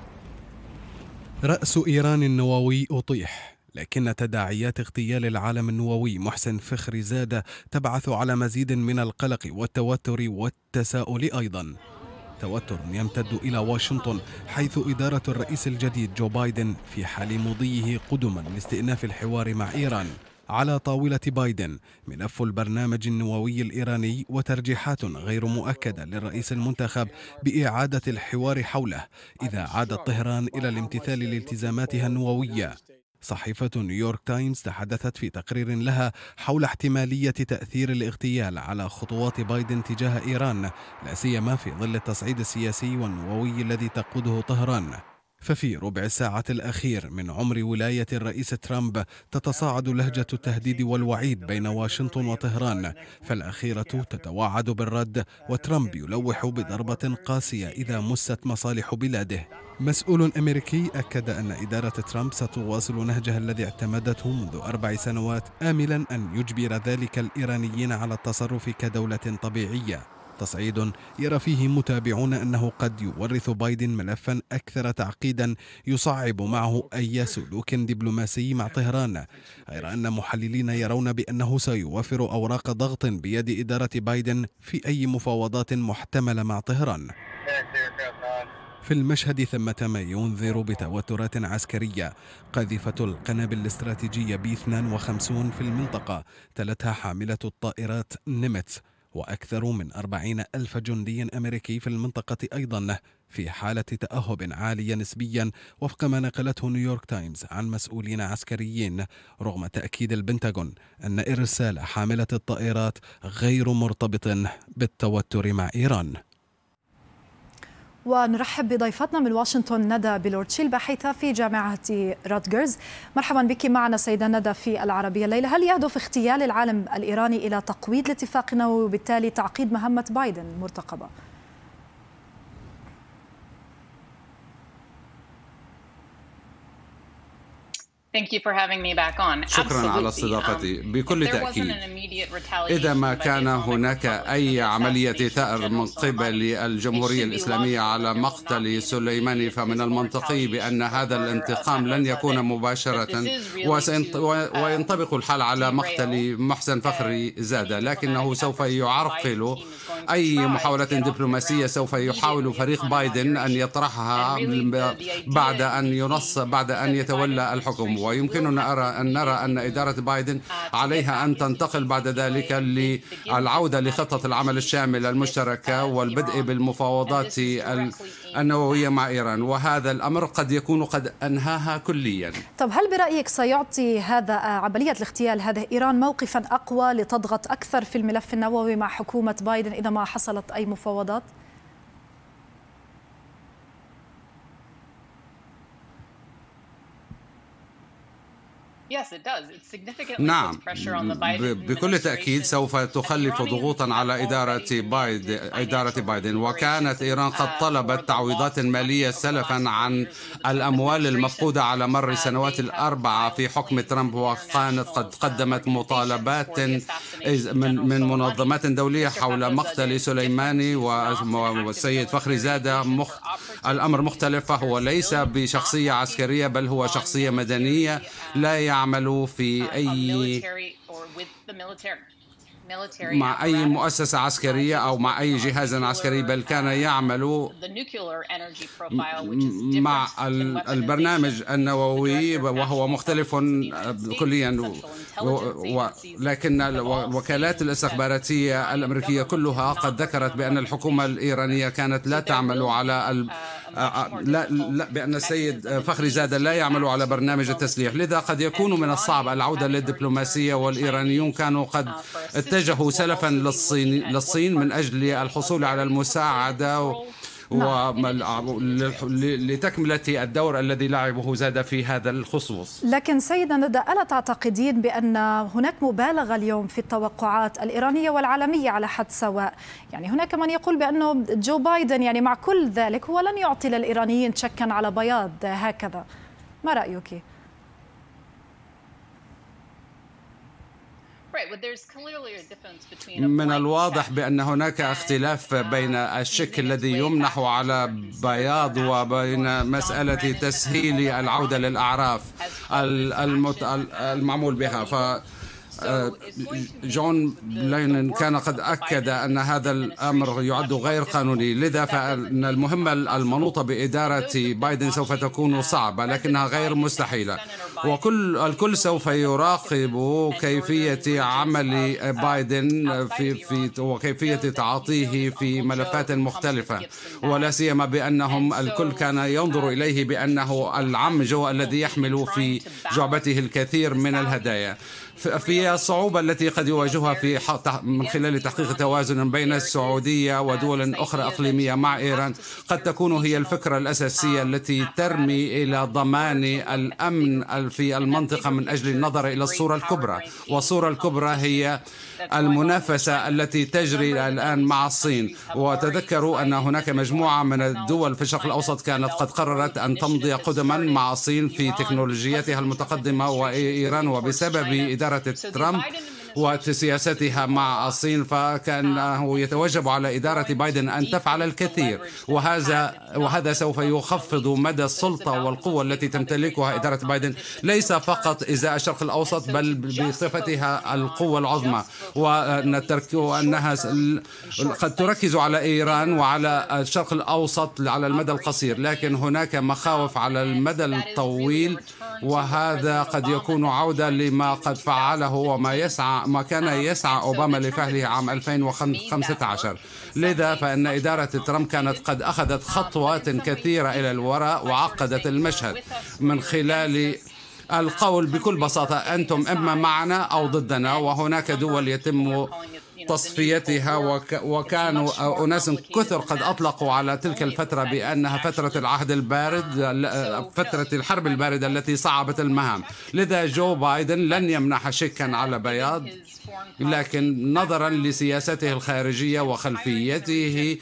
رأس إيران النووي أطيح، لكن تداعيات اغتيال العالم النووي محسن فخريزادة تبعث على مزيد من القلق والتوتر والتساؤل أيضا. توتر يمتد إلى واشنطن، حيث إدارة الرئيس الجديد جو بايدن في حال مضيه قدما لاستئناف الحوار مع إيران. على طاولة بايدن ملف البرنامج النووي الإيراني وترجيحات غير مؤكدة للرئيس المنتخب بإعادة الحوار حوله إذا عادت طهران إلى الامتثال لالتزاماتها النووية. صحيفة نيويورك تايمز تحدثت في تقرير لها حول احتمالية تأثير الاغتيال على خطوات بايدن تجاه إيران، لا سيما في ظل التصعيد السياسي والنووي الذي تقوده طهران. ففي ربع الساعة الأخير من عمر ولاية الرئيس ترامب تتصاعد لهجة التهديد والوعيد بين واشنطن وطهران، فالأخيرة تتوعد بالرد وترامب يلوح بضربة قاسية إذا مست مصالح بلاده. مسؤول أمريكي أكد أن إدارة ترامب ستواصل نهجها الذي اعتمدته منذ أربع سنوات، آملا أن يجبر ذلك الإيرانيين على التصرف كدولة طبيعية. تصعيد يرى فيه متابعون أنه قد يورث بايدن ملفا أكثر تعقيدا يصعب معه أي سلوك دبلوماسي مع طهران، غير أن محللين يرون بأنه سيوفر أوراق ضغط بيد إدارة بايدن في أي مفاوضات محتملة مع طهران. في المشهد ثمة ما ينذر بتوترات عسكرية. قاذفة القنابل الاستراتيجية بي اثنين وخمسين في المنطقة تلتها حاملة الطائرات نيمتس، وأكثر من أربعين ألف جندي أمريكي في المنطقة أيضا في حالة تأهب عالية نسبيا، وفق ما نقلته نيويورك تايمز عن مسؤولين عسكريين، رغم تأكيد البنتاغون أن إرسال حاملة الطائرات غير مرتبط بالتوتر مع إيران. ونرحب بضيفتنا من واشنطن ندى بلورتشي الباحثة في جامعة راتجرز. مرحبا بك معنا سيدة ندى في العربية الليلة. هل يهدف اغتيال العالم الإيراني إلى تقويض الاتفاق النووي وبالتالي تعقيد مهمة بايدن المرتقبة؟ شكرا على استضافتي. بكل تأكيد إذا ما كان هناك أي عملية ثأر من قبل الجمهورية الإسلامية على مقتل سليماني، فمن المنطقي بأن هذا الانتقام لن يكون مباشرة وينطبق الحال على مقتل محسن فخريزادة، لكنه سوف يعرقل أي محاولة دبلوماسية سوف يحاول فريق بايدن أن يطرحها بعد أن ينص بعد أن يتولى الحكم. ويمكننا أرى أن نرى أن إدارة بايدن عليها أن تنتقل بعد ذلك للعودة لخطة العمل الشاملة المشتركة والبدء بالمفاوضات النووية مع إيران، وهذا الأمر قد يكون قد أنهاها كليا. طب هل برأيك سيعطي هذا عملية الاغتيال هذه إيران موقفا أقوى لتضغط أكثر في الملف النووي مع حكومة بايدن إذا ما حصلت أي مفاوضات؟ نعم، بكل تأكيد سوف تخلف ضغوطا على إدارة بايدن, إدارة بايدن وكانت إيران قد طلبت تعويضات مالية سلفا عن الأموال المفقودة على مر السنوات الأربعة في حكم ترامب، وكانت قد قدمت مطالبات من من منظمات دولية حول مقتل سليماني والسيد فخري زادة. مخ... الأمر مختلف، فهو ليس بشخصية عسكرية بل هو شخصية مدنية لا يعمل في أي مع أي مؤسسة عسكرية أو مع أي جهاز عسكري، بل كان يعمل مع البرنامج النووي وهو مختلف كليا. لكن الوكالات الاستخباراتية الأمريكية كلها قد ذكرت بأن الحكومة الإيرانية كانت لا تعمل على ال... لا, لا بأن السيد فخري زادة لا يعمل على برنامج التسليح. لذا قد يكون من الصعب العودة للدبلوماسية، والإيرانيون كانوا قد اتجهوا سلفا للصين, للصين من أجل الحصول على المساعدة ولتكملة الدور الذي لعبه زاد في هذا الخصوص. لكن سيدنا ندى، ألا تعتقدين بأن هناك مبالغة اليوم في التوقعات الإيرانية والعالمية على حد سواء؟ يعني هناك من يقول بأنه جو بايدن يعني مع كل ذلك هو لن يعطي للإيرانيين شكا على بياض هكذا، ما رأيك؟ من الواضح بأن هناك اختلاف بين الشك الذي يمنح على بياض وبين مسألة تسهيل العودة للأعراف المعمول بها. ف جون بلاين كان قد أكد أن هذا الأمر يعد غير قانوني، لذا فإن المهمة المنوطة بإدارة بايدن سوف تكون صعبة لكنها غير مستحيلة، وكل الكل سوف يراقب كيفية عمل بايدن في في وكيفية تعاطيه في ملفات مختلفة، ولا سيما بأنهم الكل كان ينظر إليه بأنه العم جو الذي يحمل في جعبته الكثير من الهدايا. في الصعوبة التي قد يواجهها في من خلال تحقيق توازن بين السعودية ودول أخرى إقليمية مع إيران، قد تكون هي الفكرة الأساسية التي ترمي إلى ضمان الأمن في المنطقة من أجل النظر إلى الصورة الكبرى، والصورة الكبرى هي المنافسة التي تجري الآن مع الصين. وتذكروا أن هناك مجموعة من الدول في الشرق الأوسط كانت قد قررت أن تمضي قدما مع الصين في تكنولوجياتها المتقدمة وإيران، وبسبب إدارة ترامب وسياستها مع الصين فكانه يتوجب على إدارة بايدن أن تفعل الكثير، وهذا وهذا سوف يخفض مدى السلطة والقوة التي تمتلكها إدارة بايدن، ليس فقط إزاء الشرق الأوسط بل بصفتها القوة العظمى، وأنها قد تركز على إيران وعلى الشرق الأوسط على المدى القصير، لكن هناك مخاوف على المدى الطويل، وهذا قد يكون عودة لما قد فعله وما يسعى ما كان يسعى أوباما لفعله عام ألفين وخمسة عشر. لذا فإن إدارة ترامب كانت قد أخذت خطوات كثيرة إلى الوراء وعقدت المشهد من خلال القول بكل بساطة أنتم إما معنا أو ضدنا، وهناك دول يتم تصفيتها، وكانوا أناس كثر قد أطلقوا على تلك الفترة بأنها فترة العهد البارد، فترة الحرب الباردة التي صعبت المهام. لذا جو بايدن لن يمنح شكا على بياض، لكن نظرا لسياسته الخارجية وخلفيته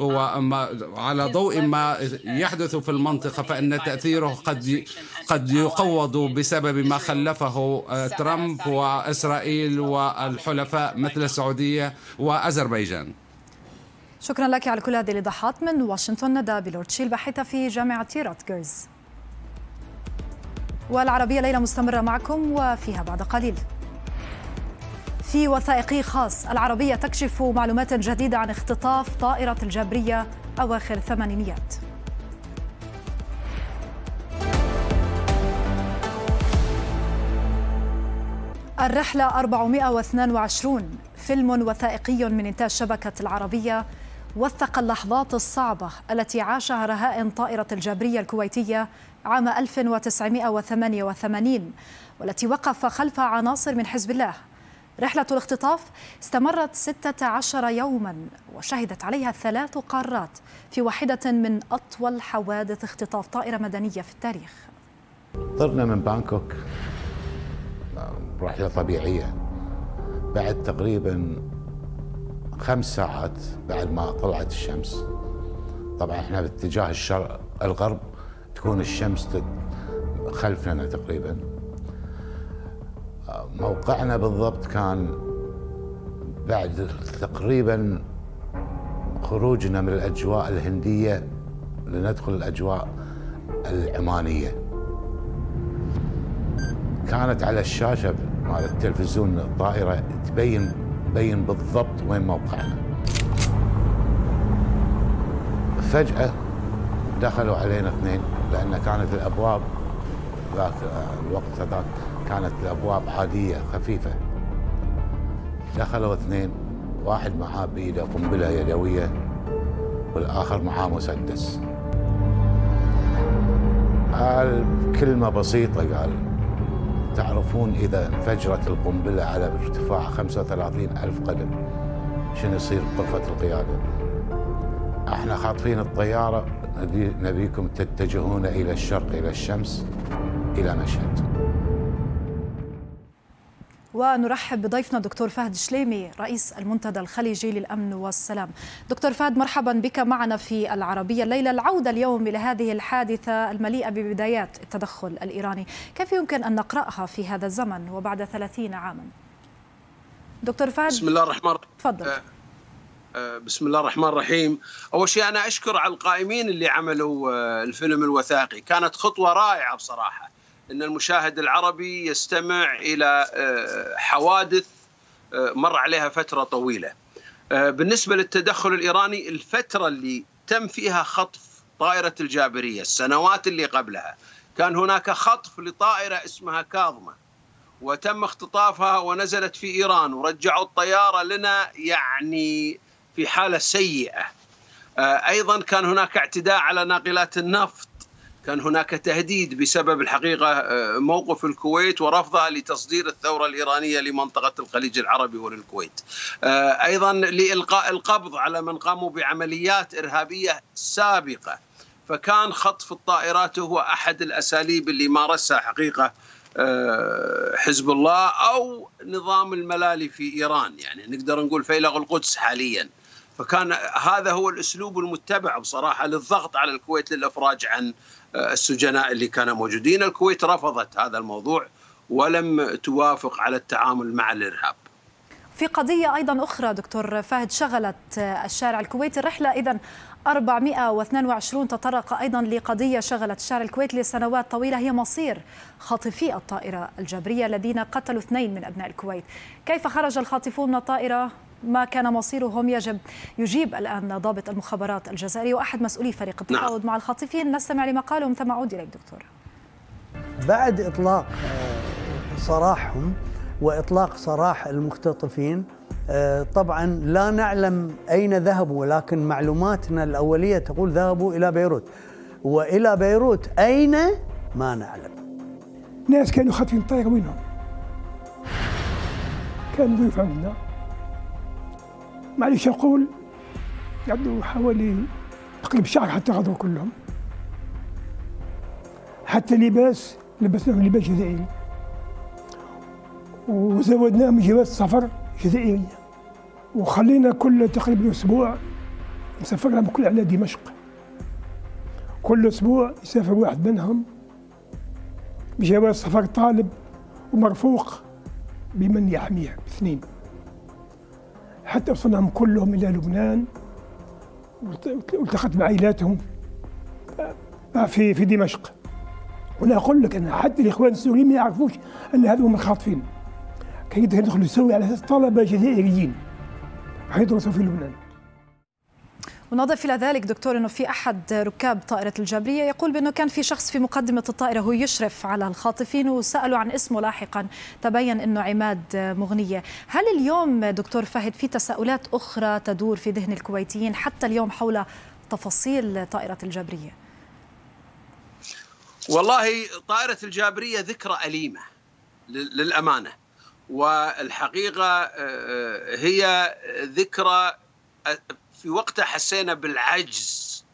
وعلى ضوء ما يحدث في المنطقة فإن تأثيره قد قد يقوض بسبب ما خلفه ترامب وإسرائيل والحلفاء مثل السعودية وأذربيجان. شكرا لك على كل هذه الإيضاحات. من واشنطن ندى بلورتشي الباحثة في جامعة راتجرز. والعربية ليلة مستمرة معكم وفيها بعد قليل. في وثائقي خاص، العربية تكشف معلومات جديدة عن اختطاف طائرة الجابرية أواخر الثمانينيات. الرحلة أربعمائة واثنين وعشرين، فيلم وثائقي من إنتاج شبكة العربية وثق اللحظات الصعبة التي عاشها رهائن طائرة الجابرية الكويتية عام ألف وتسعمائة وثمانية وثمانين، والتي وقف خلفها عناصر من حزب الله. رحلة الاختطاف استمرت ستة عشر يوما وشهدت عليها ثلاث قارات في واحدة من أطول حوادث اختطاف طائرة مدنية في التاريخ. طرنا من بانكوك رحلة طبيعية. بعد تقريبا خمس ساعات بعد ما طلعت الشمس، طبعا احنا باتجاه الشرق الغرب تكون الشمس خلفنا تقريبا. موقعنا بالضبط كان بعد تقريبا خروجنا من الأجواء الهندية لندخل الأجواء العمانية. كانت على الشاشة مال التلفزيون الطائرة تبين تبين بالضبط وين موقعنا. فجأة دخلوا علينا اثنين، لأن كانت الأبواب ذاك الوقت هذاك كانت الأبواب عادية خفيفة. دخلوا اثنين، واحد معاه بإيده قنبلة يدوية والآخر معاه مسدس. قال كلمة بسيطة، قال تعرفون إذا انفجرت القنبلة على ارتفاع خمسة وثلاثين ألف قدم شنو يصير بغرفة القيادة؟ احنا خاطفين الطيارة، نبيكم تتجهون إلى الشرق إلى الشمس إلى مشهد. ونرحب بضيفنا دكتور فهد شليمي رئيس المنتدى الخليجي للأمن والسلام. دكتور فهد، مرحبا بك معنا في العربية الليلة. العودة اليوم إلى هذه الحادثة المليئة ببدايات التدخل الإيراني، كيف يمكن أن نقرأها في هذا الزمن وبعد ثلاثين عاما؟ دكتور فهد. بسم الله الرحمن الرحيم. تفضل. بسم الله الرحمن الرحيم. أول شيء أنا أشكر على القائمين اللي عملوا الفيلم الوثائقي، كانت خطوة رائعة بصراحة أن المشاهد العربي يستمع إلى حوادث مر عليها فترة طويلة. بالنسبة للتدخل الإيراني، الفترة اللي تم فيها خطف طائرة الجابرية السنوات اللي قبلها كان هناك خطف لطائرة اسمها كاظمة وتم اختطافها ونزلت في إيران ورجعوا الطيارة لنا يعني في حالة سيئة. أيضا كان هناك اعتداء على ناقلات النفط، كان هناك تهديد بسبب الحقيقة موقف الكويت ورفضها لتصدير الثورة الإيرانية لمنطقة الخليج العربي وللكويت. أيضا لإلقاء القبض على من قاموا بعمليات إرهابية سابقة، فكان خطف الطائرات هو أحد الأساليب اللي مارسها حقيقة حزب الله أو نظام الملالي في إيران، يعني نقدر نقول فيلق القدس حاليا. فكان هذا هو الأسلوب المتبع بصراحة للضغط على الكويت للإفراج عن السجناء اللي كانوا موجودين. الكويت رفضت هذا الموضوع ولم توافق على التعامل مع الإرهاب. في قضية أيضا أخرى دكتور فهد شغلت الشارع الكويتي، الرحلة إذن أربعمئة واثنين وعشرين تطرق أيضا لقضية شغلت الشارع الكويتي لسنوات طويلة، هي مصير خاطفي الطائرة الجابرية الذين قتلوا اثنين من أبناء الكويت. كيف خرج الخاطفون من الطائرة؟ ما كان مصيرهم؟ يجب يجيب الآن ضابط المخابرات الجزائري وأحد مسؤولي فريق التفاوض نعم. مع الخاطفين. نستمع لما قالهم ثم أعود إليك دكتور. بعد إطلاق سراحهم وإطلاق سراح المختطفين، طبعا لا نعلم أين ذهبوا، ولكن معلوماتنا الأولية تقول ذهبوا إلى بيروت، وإلى بيروت أين ما نعلم. ناس كانوا خاطفين الطائرة وينهم؟ كانوا ضيوف عندنا، معليش أقول قعدوا حوالي تقريبا شهر حتى غادروا كلهم، حتى لباس لبسناهم لباس جزائري وزودناهم جواز سفر جزائرية، وخلينا كل تقريبا أسبوع نسافرهم كل على دمشق، كل أسبوع يسافر واحد منهم بجواز سفر طالب ومرفوق بمن يحميه باثنين، حتى وصلناهم كلهم إلى لبنان والتقيت بعائلاتهم في في دمشق. وأنا أقول لك أن حتى الإخوان السوريين ما يعرفوش أن هذول هم الخاطفين، كان يدخلوا يسوي على أساس طلبة جزائريين حيدرسوا في لبنان. ونضيف إلى ذلك دكتور أنه في أحد ركاب طائرة الجابرية يقول بأنه كان في شخص في مقدمة الطائرة هو يشرف على الخاطفين وسألوا عن اسمه لاحقا تبين أنه عماد مغنية. هل اليوم دكتور فهد في تساؤلات أخرى تدور في ذهن الكويتيين حتى اليوم حول تفاصيل طائرة الجابرية؟ والله طائرة الجابرية ذكرى أليمة للأمانة، والحقيقة هي ذكرى في وقتها حسينا بالعجز.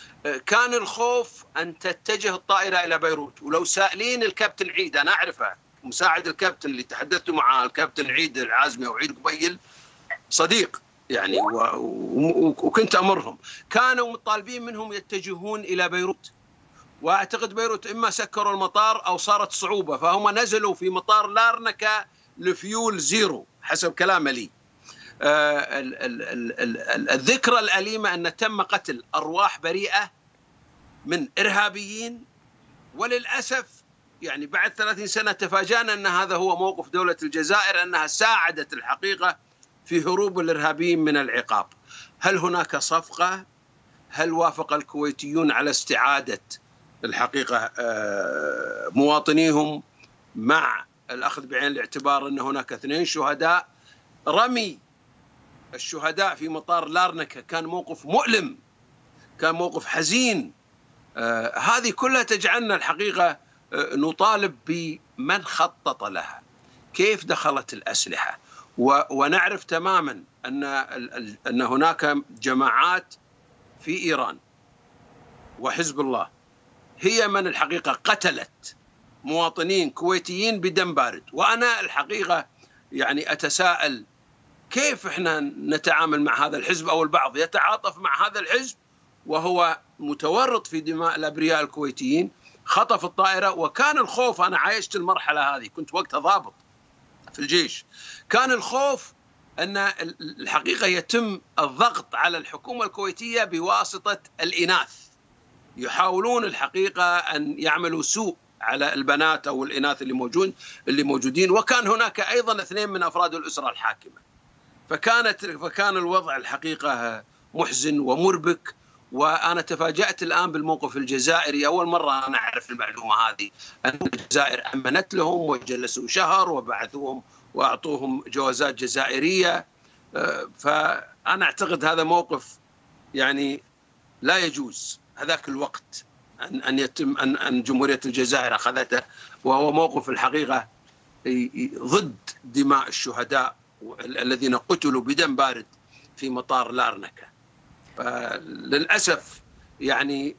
كان الخوف أن تتجه الطائرة إلى بيروت، ولو سائلين الكابتن عيد أنا أعرفه مساعد الكابتن اللي تحدثت معه الكابتن عيد العازمي أو عيد قبيل صديق يعني، وكنت أمرهم، كانوا مطالبين منهم يتجهون إلى بيروت، وأعتقد بيروت إما سكروا المطار أو صارت صعوبة، فهم نزلوا في مطار لارنكا لفيول زيرو حسب كلامه لي. آه ال ال ال ال الذكرى الأليمة أن تم قتل أرواح بريئة من إرهابيين، وللأسف يعني بعد ثلاثين سنة تفاجأنا أن هذا هو موقف دولة الجزائر، أنها ساعدت الحقيقة في هروب الإرهابيين من العقاب. هل هناك صفقة؟ هل وافق الكويتيون على استعادة الحقيقة مواطنيهم مع الأخذ بعين الاعتبار أن هناك اثنين شهداء؟ رمي الشهداء في مطار لارنكا كان موقف مؤلم، كان موقف حزين. آه هذه كلها تجعلنا الحقيقة آه نطالب بمن خطط لها، كيف دخلت الأسلحة، ونعرف تماما أن أن هناك جماعات في إيران وحزب الله هي من الحقيقة قتلت مواطنين كويتيين بدم بارد. وأنا الحقيقة يعني أتساءل كيف إحنا نتعامل مع هذا الحزب، أو البعض يتعاطف مع هذا الحزب وهو متورط في دماء الأبرياء الكويتيين، خطف الطائرة. وكان الخوف، أنا عايشت المرحلة هذه، كنت وقتها ضابط في الجيش، كان الخوف أن الحقيقة يتم الضغط على الحكومة الكويتية بواسطة الإناث، يحاولون الحقيقة أن يعملوا سوء على البنات أو الإناث اللي موجود اللي موجودين. وكان هناك أيضا اثنين من أفراد الأسرة الحاكمة، فكانت فكان الوضع الحقيقة محزن ومربك. وأنا تفاجأت الآن بالموقف الجزائري، أول مرة أنا أعرف المعلومة هذه، أن الجزائر أمنت لهم وجلسوا شهر وبعثوهم وأعطوهم جوازات جزائرية. فأنا أعتقد هذا موقف يعني لا يجوز هذاك الوقت أن أن يتم أن أن جمهورية الجزائر أخذته، وهو موقف الحقيقة ضد دماء الشهداء الذين قتلوا بدم بارد في مطار لارنكا. للأسف يعني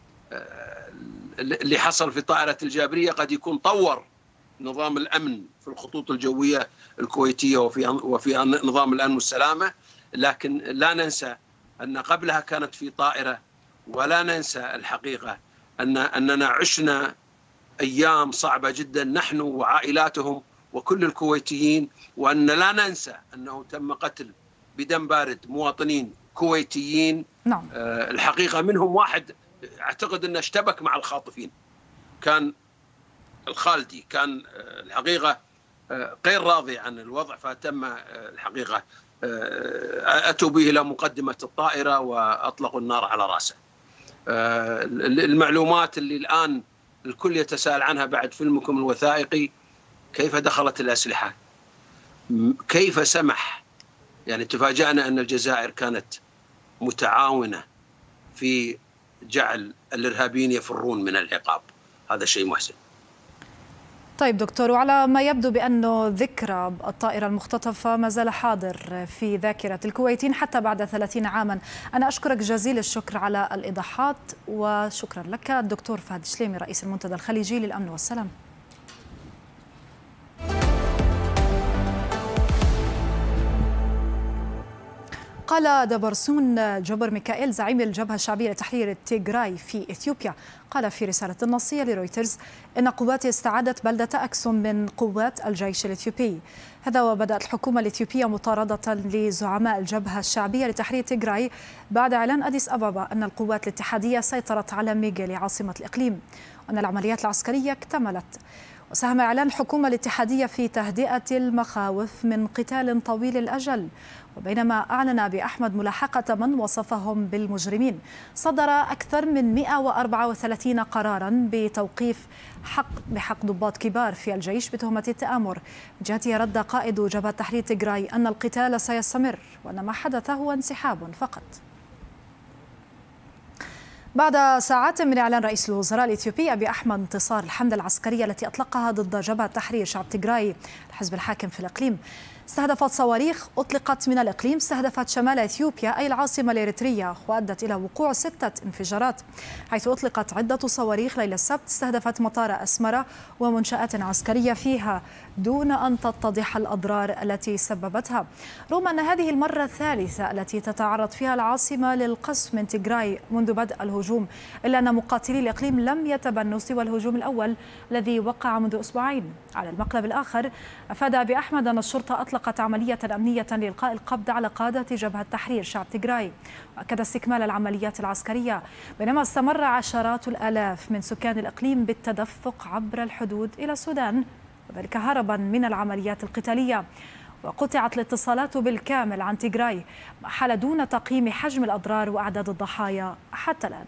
اللي حصل في طائرة الجابرية قد يكون طور نظام الأمن في الخطوط الجوية الكويتية وفي وفي نظام الأمن والسلامة، لكن لا ننسى أن قبلها كانت في طائرة، ولا ننسى الحقيقة أن أننا عشنا أيام صعبة جدا نحن وعائلاتهم وكل الكويتيين، وأن لا ننسى أنه تم قتل بدم بارد مواطنين كويتيين. نعم. آه الحقيقة منهم واحد أعتقد أنه اشتبك مع الخاطفين، كان الخالدي، كان آه الحقيقة آه غير راضي عن الوضع، فتم آه الحقيقة آه أتوا به إلى مقدمة الطائرة وأطلقوا النار على رأسه. آه المعلومات اللي الآن الكل يتساءل عنها بعد فيلمكم الوثائقي، كيف دخلت الأسلحة؟ كيف سمح؟ يعني تفاجأنا أن الجزائر كانت متعاونة في جعل الإرهابيين يفرون من العقاب. هذا شيء محزن. طيب دكتور، وعلى ما يبدو بأنه ذكرى الطائرة المختطفة ما زال حاضر في ذاكرة الكويتيين حتى بعد ثلاثين عاما. أنا أشكرك جزيل الشكر على الإيضاحات، وشكرا لك الدكتور فهد الشليمي رئيس المنتدى الخليجي للأمن والسلام. قال دبرسون جبر ميكائيل زعيم الجبهة الشعبية لتحرير تيغراي في إثيوبيا، قال في رسالة نصية لرويترز إن قواته استعادت بلدة أكسوم من قوات الجيش الإثيوبي. هذا وبدأت الحكومة الإثيوبية مطاردة لزعماء الجبهة الشعبية لتحرير تيغراي بعد إعلان أديس أبابا أن القوات الاتحادية سيطرت على ميغالي عاصمة الإقليم، وأن العمليات العسكرية اكتملت. وساهم إعلان الحكومة الاتحادية في تهدئة المخاوف من قتال طويل الأجل. وبينما أعلن أبي أحمد ملاحقة من وصفهم بالمجرمين، صدر أكثر من مئة وأربعة وثلاثين قراراً بتوقيف حق بحق ضباط كبار في الجيش بتهمة التآمر. من جهته رد قائد جبهة تحرير تيغراي أن القتال سيستمر وأن ما حدث هو انسحاب فقط. بعد ساعات من إعلان رئيس الوزراء الإثيوبي أبي أحمد انتصار الحملة العسكرية التي أطلقها ضد جبهة تحرير شعب تيغراي الحزب الحاكم في الإقليم، استهدفت صواريخ أطلقت من الإقليم استهدفت شمال إثيوبيا أي العاصمة الإريترية، وأدت إلى وقوع ستة انفجارات، حيث أطلقت عدة صواريخ ليلة السبت استهدفت مطار أسمرة ومنشآت عسكرية فيها دون أن تتضح الأضرار التي سببتها، رغم أن هذه المرة الثالثة التي تتعرض فيها العاصمة للقصف من تيغراي منذ بدء الهجوم، إلا أن مقاتلي الإقليم لم يتبنوا سوى الهجوم الأول الذي وقع منذ أسبوعين. على المقلب الآخر أفاد أبي أحمد أن الشرطة أطلقت عملية أمنية لإلقاء القبض على قادة جبهة تحرير شعب تيغراي، وأكد استكمال العمليات العسكرية، بينما استمر عشرات الآلاف من سكان الإقليم بالتدفق عبر الحدود إلى السودان، وذلك هربا من العمليات القتالية. وقطعت الاتصالات بالكامل عن تيغراي، ما حال دون تقييم حجم الأضرار وأعداد الضحايا حتى الآن.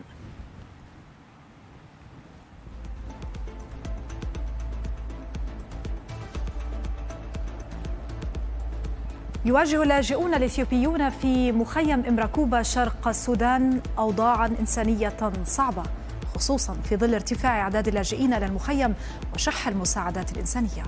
يواجه اللاجئون الإثيوبيون في مخيم إمراكوبا شرق السودان أوضاعا إنسانية صعبة، خصوصا في ظل ارتفاع أعداد اللاجئين إلى المخيم وشح المساعدات الإنسانية.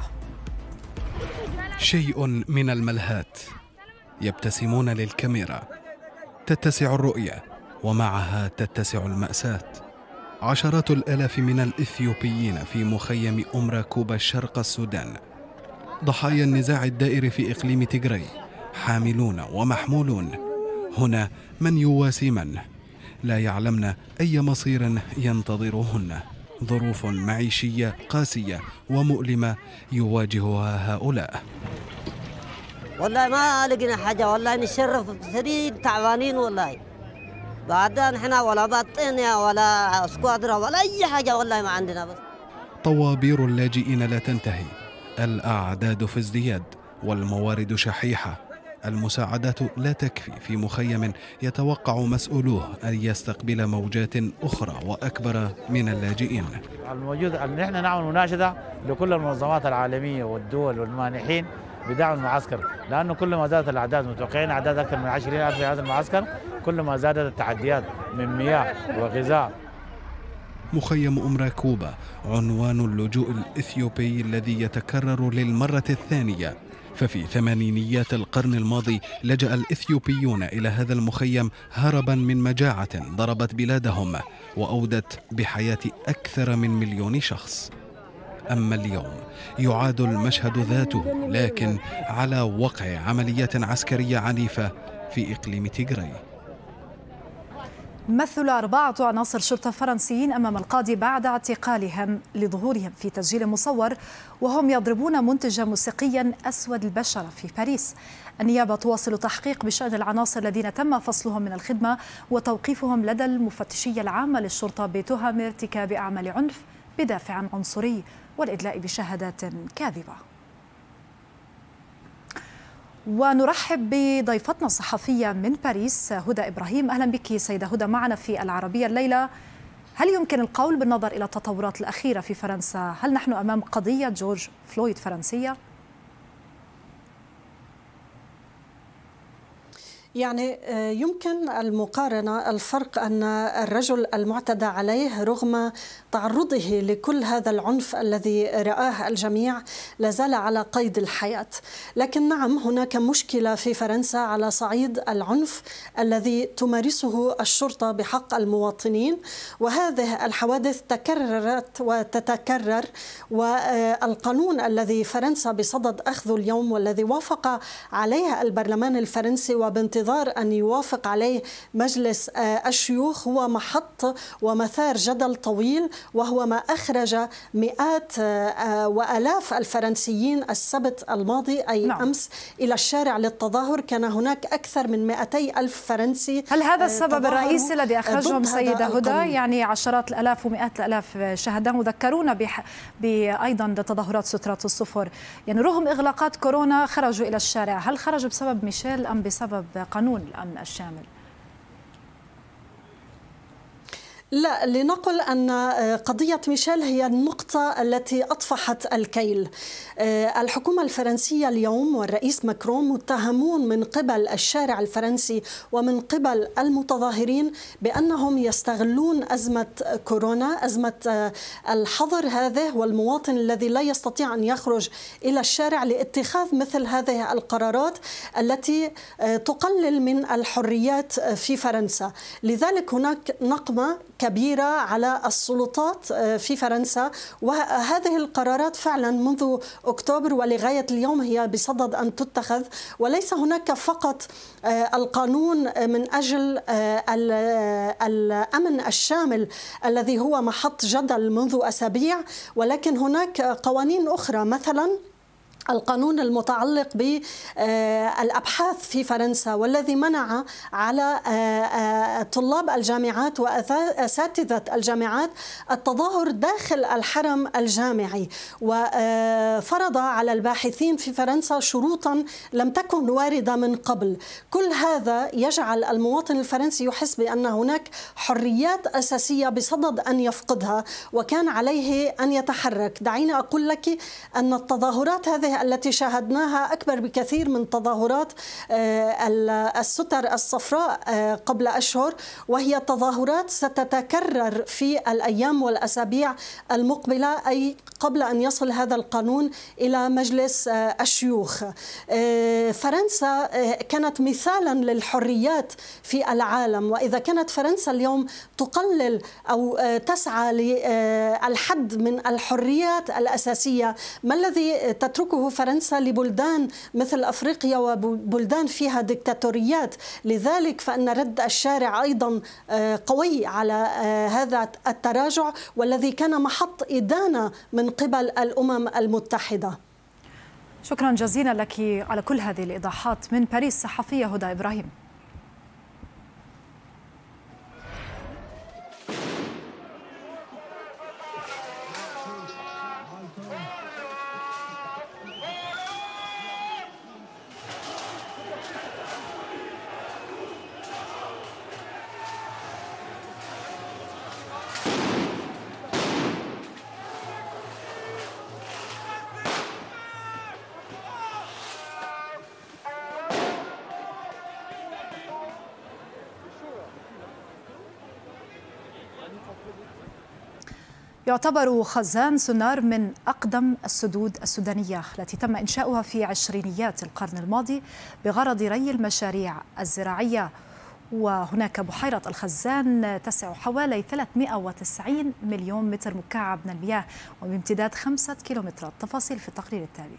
شيء من الملهات، يبتسمون للكاميرا، تتسع الرؤية ومعها تتسع المأساة. عشرات الآلاف من الإثيوبيين في مخيم أمراكوبا شرق السودان، ضحايا النزاع الدائر في إقليم تيغراي، حاملون ومحمولون. هنا من يواسي من، لا يعلمن أي مصير ينتظرهن. ظروف معيشية قاسية ومؤلمة يواجهها هؤلاء. والله ما لقينا حاجة، والله نشرف شديد، تعبانين والله. بعدين احنا ولا بطينيا ولا سكوادرا ولا أي حاجة، والله ما عندنا. بس طوابير اللاجئين لا تنتهي، الأعداد في ازدياد والموارد شحيحة. المساعدات لا تكفي في مخيم يتوقع مسؤولوه أن يستقبل موجات أخرى وأكبر من اللاجئين. الموجود أن نحن نعمل مناشدة لكل المنظمات العالمية والدول والمانحين بدعم المعسكر، لأنه كل ما زادت الأعداد، متوقعين أعداد أكثر من عشرين ألف في هذا المعسكر، كل ما زادت التحديات من مياه وغذاء. مخيم أمراكوبا عنوان اللجوء الإثيوبي الذي يتكرر للمرة الثانية، ففي ثمانينيات القرن الماضي لجأ الإثيوبيون إلى هذا المخيم هربا من مجاعة ضربت بلادهم وأودت بحياة أكثر من مليون شخص. أما اليوم يعاد المشهد ذاته، لكن على وقع عمليات عسكرية عنيفة في إقليم تيغراي. مثل أربعة عناصر شرطة فرنسيين أمام القاضي بعد اعتقالهم لظهورهم في تسجيل مصور وهم يضربون منتجا موسيقيا أسود البشرة في باريس. النيابة تواصل تحقيق بشأن العناصر الذين تم فصلهم من الخدمة وتوقيفهم لدى المفتشية العامة للشرطة بتهم ارتكاب أعمال عنف بدافع عنصري والإدلاء بشهادات كاذبة. ونرحب بضيفتنا الصحفية من باريس هدى إبراهيم. أهلا بك سيدة هدى معنا في العربية الليلة. هل يمكن القول بالنظر إلى التطورات الأخيرة في فرنسا، هل نحن أمام قضية جورج فلويد فرنسية؟ يعني يمكن المقارنة، الفرق أن الرجل المعتدى عليه رغم تعرضه لكل هذا العنف الذي رآه الجميع لازال على قيد الحياة. لكن نعم، هناك مشكلة في فرنسا على صعيد العنف الذي تمارسه الشرطة بحق المواطنين، وهذه الحوادث تكررت وتتكرر. والقانون الذي فرنسا بصدد أخذه اليوم والذي وافق عليه البرلمان الفرنسي وبانتظار أن يوافق عليه مجلس الشيوخ هو محط ومثار جدل طويل، وهو ما أخرج مئات وآلاف الفرنسيين السبت الماضي أي نعم. أمس إلى الشارع للتظاهر. كان هناك أكثر من مئتي ألف فرنسي. هل هذا السبب الرئيسي الذي أخرجهم سيدة هدى؟ يعني عشرات الآلاف ومئات الآلاف شهداء وذكرونا بأيضا تظاهرات سترات الصفر، يعني رغم إغلاقات كورونا خرجوا إلى الشارع. هل خرجوا بسبب ميشيل أم بسبب قانون الأمن الشامل؟ لا، لنقل أن قضية ميشيل هي النقطة التي أطفحت الكيل. الحكومة الفرنسية اليوم والرئيس ماكرون متهمون من قبل الشارع الفرنسي ومن قبل المتظاهرين بأنهم يستغلون أزمة كورونا، أزمة الحظر هذه والمواطن الذي لا يستطيع أن يخرج إلى الشارع لاتخاذ مثل هذه القرارات التي تقلل من الحريات في فرنسا. لذلك هناك نقمة كبيرة على السلطات في فرنسا، وهذه القرارات فعلا منذ أكتوبر ولغاية اليوم هي بصدد أن تتخذ، وليس هناك فقط القانون من أجل الأمن الشامل الذي هو محط جدل منذ أسابيع، ولكن هناك قوانين أخرى، مثلا القانون المتعلق بالأبحاث في فرنسا والذي منع على طلاب الجامعات وأساتذة الجامعات التظاهر داخل الحرم الجامعي، وفرض على الباحثين في فرنسا شروطا لم تكن واردة من قبل. كل هذا يجعل المواطن الفرنسي يحس بأن هناك حريات أساسية بصدد أن يفقدها وكان عليه أن يتحرك. دعيني أقول لك أن التظاهرات هذه التي شاهدناها أكبر بكثير من تظاهرات الستر الصفراء قبل أشهر، وهي تظاهرات ستتكرر في الأيام والأسابيع المقبلة، أي قبل أن يصل هذا القانون إلى مجلس الشيوخ. فرنسا كانت مثالا للحريات في العالم، وإذا كانت فرنسا اليوم تقلل أو تسعى للحد من الحريات الأساسية، ما الذي تتركه فرنسا لبلدان مثل أفريقيا وبلدان فيها ديكتاتوريات؟ لذلك فإن رد الشارع أيضا قوي على هذا التراجع، والذي كان محط إدانة من قبل الأمم المتحدة. شكرا جزيلا لك على كل هذه الإيضاحات. من باريس صحفية هدى إبراهيم. يعتبر خزان سنار من أقدم السدود السودانية التي تم إنشاؤها في عشرينيات القرن الماضي بغرض ري المشاريع الزراعية، وهناك بحيرة الخزان تسع حوالي ثلاثمئة وتسعين مليون متر مكعب من المياه وبامتداد خمسة كيلومترات. تفاصيل في التقرير التالي.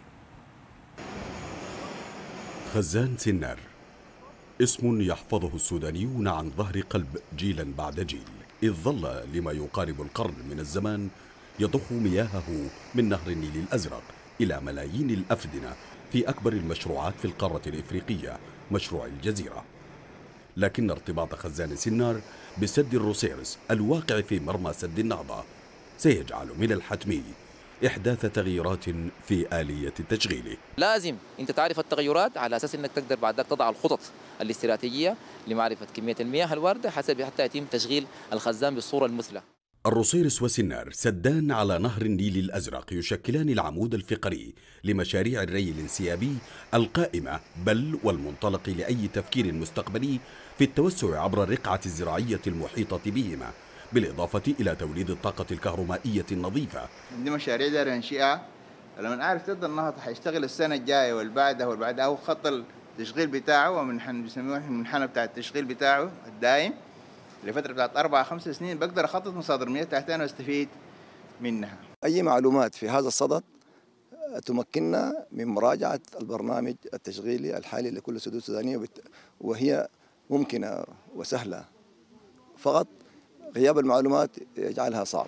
خزان سنار اسم يحفظه السودانيون عن ظهر قلب جيلا بعد جيل، إذ ظل لما يقارب القرن من الزمان يضخ مياهه من نهر النيل الأزرق إلى ملايين الأفدنة في أكبر المشروعات في القارة الإفريقية، مشروع الجزيرة. لكن ارتباط خزان سنار بسد الروسيرس الواقع في مرمى سد النهضة سيجعل من الحتمي إحداث تغييرات في آلية تشغيله. لازم أنت تعرف التغيرات على أساس أنك تقدر بعد ذلك تضع الخطط الاستراتيجية لمعرفة كمية المياه الواردة حسب حتى يتم تشغيل الخزان بالصورة المثلى. الروسيرس وسنار سدان على نهر النيل الأزرق يشكلان العمود الفقري لمشاريع الري الانسيابي القائمة بل والمنطلق لأي تفكير مستقبلي في التوسع عبر الرقعة الزراعية المحيطة بهما، بالإضافة إلى توليد الطاقة الكهرومائية النظيفة. عندي مشاريع داير ننشئها، لما عارف سد النهضة حيشتغل السنة الجاية والبعدها والبعدها، هو خط التشغيل بتاعه ومنحنى بيسموه المنحنى بتاع التشغيل بتاعه الدائم لفترة بتاعت أربع خمس سنين، بقدر أخطط مصادر مياه تحتنا واستفيد منها. أي معلومات في هذا الصدد تمكننا من مراجعة البرنامج التشغيلي الحالي لكل سدود سودانية، وهي ممكنة وسهلة، فقط غياب المعلومات يجعلها صعب.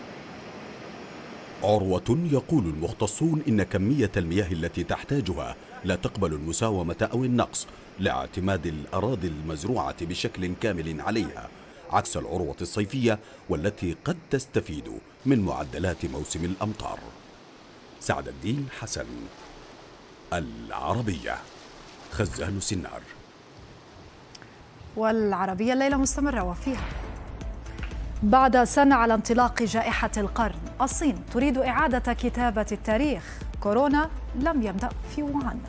عروة يقول المختصون إن كمية المياه التي تحتاجها لا تقبل المساومة أو النقص لاعتماد الأراضي المزروعة بشكل كامل عليها، عكس العروة الصيفية والتي قد تستفيد من معدلات موسم الأمطار. سعد الدين حسن، العربية، خزان سنار. والعربية الليلة مستمرة وفيها بعد سنة على انطلاق جائحة القرن، الصين تريد إعادة كتابة التاريخ. كورونا لم يبدأ في ووهان.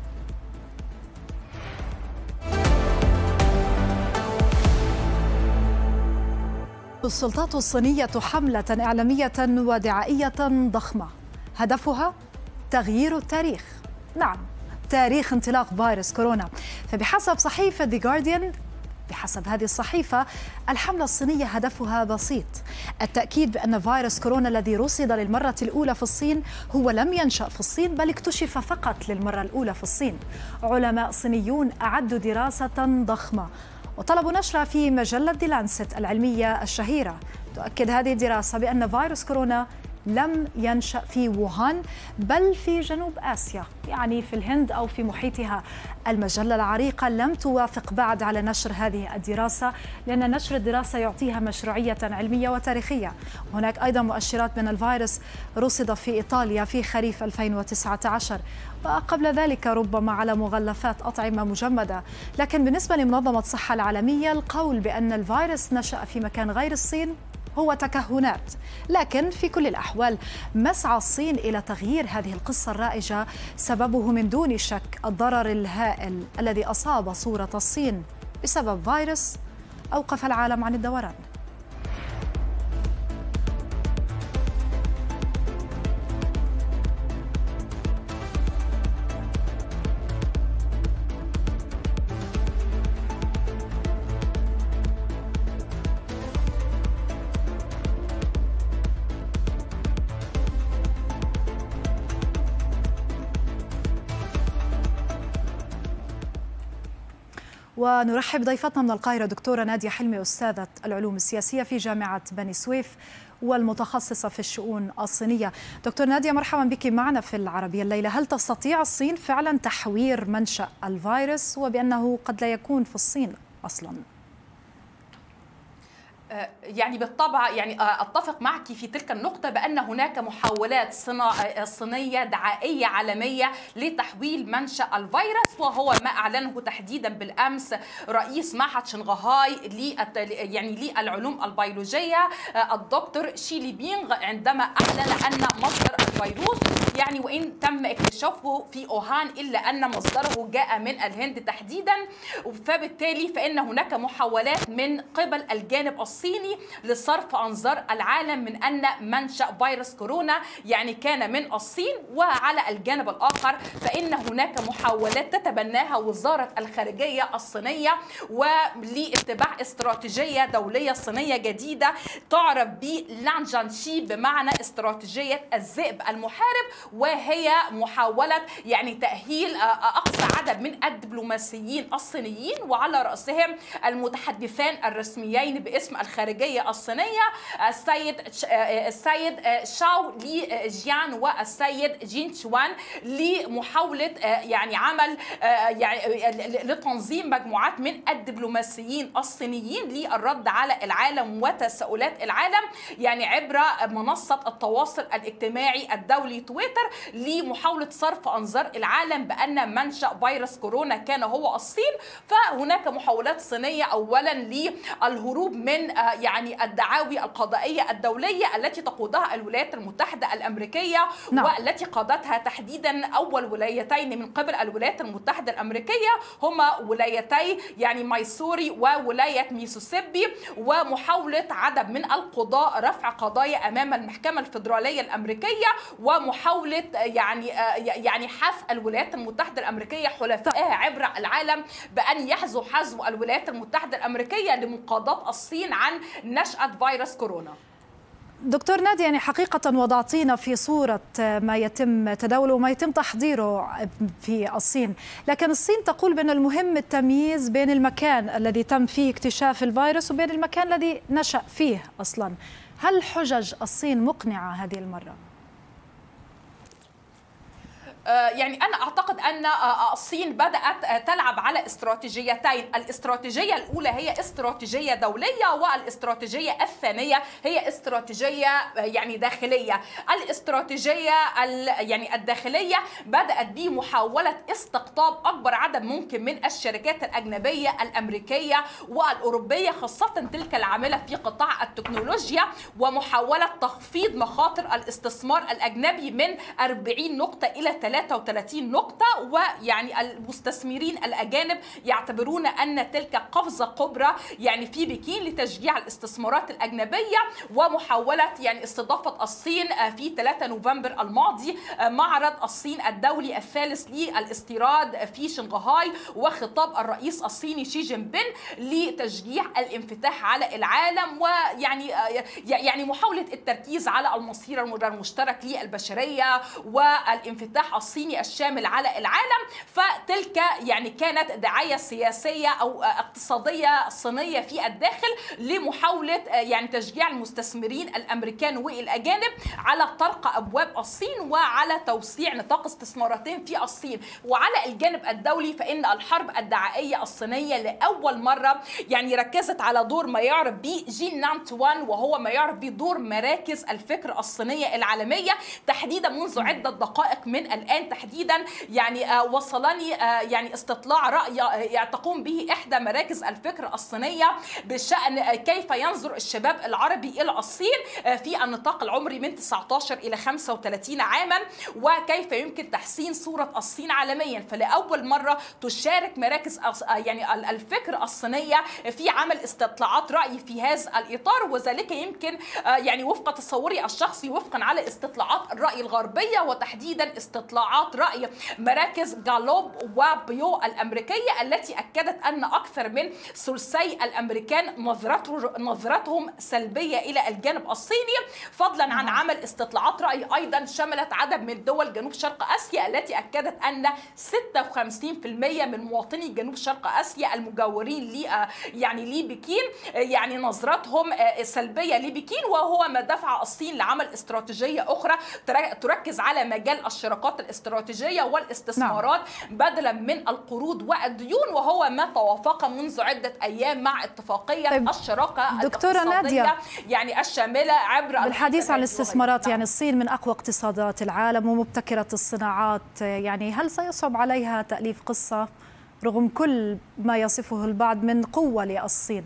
السلطات الصينية حملة إعلامية ودعائية ضخمة هدفها تغيير التاريخ. نعم، تاريخ انطلاق فيروس كورونا. فبحسب صحيفة The Guardian، بحسب هذه الصحيفة، الحملة الصينية هدفها بسيط: التأكيد بأن فيروس كورونا الذي رصد للمرة الأولى في الصين هو لم ينشأ في الصين، بل اكتشف فقط للمرة الأولى في الصين. علماء صينيون أعدوا دراسة ضخمة وطلبوا نشرها في مجلة دي لانست العلمية الشهيرة. تؤكد هذه الدراسة بأن فيروس كورونا لم ينشأ في ووهان، بل في جنوب آسيا، يعني في الهند أو في محيطها. المجلة العريقة لم توافق بعد على نشر هذه الدراسة، لأن نشر الدراسة يعطيها مشروعية علمية وتاريخية. هناك أيضا مؤشرات من الفيروس رصد في إيطاليا في خريف ألفين وتسعة عشر، وقبل ذلك ربما على مغلفات أطعمة مجمدة. لكن بالنسبة لمنظمة الصحة العالمية، القول بأن الفيروس نشأ في مكان غير الصين هو تكهنات. لكن في كل الأحوال، مسعى الصين إلى تغيير هذه القصة الرائجة سببه من دون شك الضرر الهائل الذي أصاب صورة الصين بسبب فيروس أوقف العالم عن الدوران. ونرحب ضيفتنا من القاهرة دكتورة نادية حلمي، أستاذة العلوم السياسية في جامعة بني سويف والمتخصصة في الشؤون الصينية. دكتور نادية، مرحبا بك معنا في العربية الليلة. هل تستطيع الصين فعلا تحوير منشأ الفيروس، وبأنه قد لا يكون في الصين أصلا؟ يعني بالطبع يعني أتفق معك في تلك النقطة بأن هناك محاولات صينية دعائية عالمية لتحويل منشأ الفيروس، وهو ما أعلنه تحديدا بالأمس رئيس معهد شنغهاي يعني للعلوم البيولوجية الدكتور شي لي بينغ، عندما أعلن أن مصدر الفيروس يعني وإن تم اكتشافه في ووهان إلا أن مصدره جاء من الهند تحديدا. فبالتالي فإن هناك محاولات من قبل الجانب الصيني لصرف أنظار العالم من أن منشأ فيروس كورونا يعني كان من الصين. وعلى الجانب الآخر فإن هناك محاولات تتبناها وزارة الخارجية الصينية ولاتباع استراتيجية دولية صينية جديدة تعرف بلانجانشي، بمعنى استراتيجية الذئب المحارب، وهي محاولة يعني تأهيل أقصى عدد من الدبلوماسيين الصينيين، وعلى رأسهم المتحدثان الرسميين باسم الخارجية الصينية السيد السيد شاو لي جيان والسيد جين شوان، لمحاولة يعني عمل يعني لتنظيم مجموعات من الدبلوماسيين الصينيين للرد على العالم وتساؤلات العالم يعني عبر منصة التواصل الاجتماعي الدولي تويتر، لمحاولة صرف أنظار العالم بأن منشأ فيروس كورونا كان هو الصين. فهناك محاولات صينية أولا للهروب من يعني الدعاوي القضائية الدولية التي تقودها الولايات المتحدة الأمريكية، نعم. والتي قادتها تحديدا أول ولايتين من قبل الولايات المتحدة الأمريكية هما ولايتي يعني مايسوري وولاية ميسيسيبي، ومحاولة عدد من القضاء رفع قضايا أمام المحكمة الفيدرالية الأمريكية، ومحاولة يعني يعني حث الولايات المتحدة الأمريكية حلفائها عبر العالم بأن يحذو حذو الولايات المتحدة الأمريكية لمقاضاة الصين عن نشأة فيروس كورونا. دكتور نادي، يعني حقيقة وضعتينا في صورة ما يتم تداوله وما يتم تحضيره في الصين، لكن الصين تقول بأن المهم التمييز بين المكان الذي تم فيه اكتشاف الفيروس وبين المكان الذي نشأ فيه أصلا. هل حجج الصين مقنعة هذه المرة؟ يعني أنا أعتقد أن الصين بدأت تلعب على استراتيجيتين، الاستراتيجية الأولى هي استراتيجية دولية، والاستراتيجية الثانية هي استراتيجية يعني داخلية. الاستراتيجية يعني الداخلية بدأت بمحاولة استقطاب أكبر عدد ممكن من الشركات الأجنبية الأمريكية والأوروبية، خاصة تلك العاملة في قطاع التكنولوجيا، ومحاولة تخفيض مخاطر الاستثمار الأجنبي من أربعين نقطة إلى ثلاثة وثلاثين نقطة. ويعني المستثمرين الأجانب يعتبرون أن تلك قفزة كبرى يعني في بكين لتشجيع الاستثمارات الأجنبية، ومحاولة يعني استضافة الصين في ثلاثة نوفمبر الماضي معرض الصين الدولي الثالث للاستيراد في شنغهاي، وخطاب الرئيس الصيني شي جين بين لتشجيع الانفتاح على العالم، ويعني يعني محاولة التركيز على المصير المشترك للبشرية والانفتاح الصيني الشامل على العالم. فتلك يعني كانت دعاية سياسية أو اقتصادية صينية في الداخل لمحاولة يعني تشجيع المستثمرين الأمريكان والأجانب على طرق أبواب الصين وعلى توسيع نطاق استثماراتهم في الصين. وعلى الجانب الدولي فإن الحرب الدعائية الصينية لأول مرة يعني ركزت على دور ما يعرف به جين نانتوان، وهو ما يعرف بدور مراكز الفكر الصينية العالمية تحديدا منذ عدة دقائق من الآن تحديدا. يعني وصلني يعني استطلاع رأي تقوم به إحدى مراكز الفكر الصينية بشأن كيف ينظر الشباب العربي إلى الصين في النطاق العمري من تسعة عشر إلى خمسة وثلاثين عاما، وكيف يمكن تحسين صورة الصين عالميا. فلأول مرة تشارك مراكز يعني الفكر الصينية في عمل استطلاعات رأي في هذا الإطار، وذلك يمكن يعني وفق تصوري الشخصي وفقا على استطلاعات الرأي الغربية، وتحديدا استطلاعات رأي مراكز جالوب وبيو الأمريكية التي أكدت أن أكثر من ثلثي الأمريكان نظرته نظرتهم سلبية إلى الجانب الصيني، فضلا عن عمل استطلاعات رأي أيضا شملت عدد من دول جنوب شرق آسيا التي أكدت أن ستة وخمسين بالمئة من مواطني جنوب شرق آسيا المجاورين لي يعني لبكين يعني نظرتهم سلبية لبكين، وهو ما دفع الصين لعمل استراتيجية أخرى تركز على مجال الشراكات الاستراتيجية والاستثمارات بدلا من القروض والديون، وهو ما توافق منذ عدة أيام مع اتفاقية طيب الشراكة دكتورة نادية يعني الشاملة عبر بالحديث عن الاستثمارات. يعني الصين من أقوى اقتصادات العالم ومبتكرة الصناعات، يعني هل سيصعب عليها تأليف قصة رغم كل ما يصفه البعض من قوة للصين؟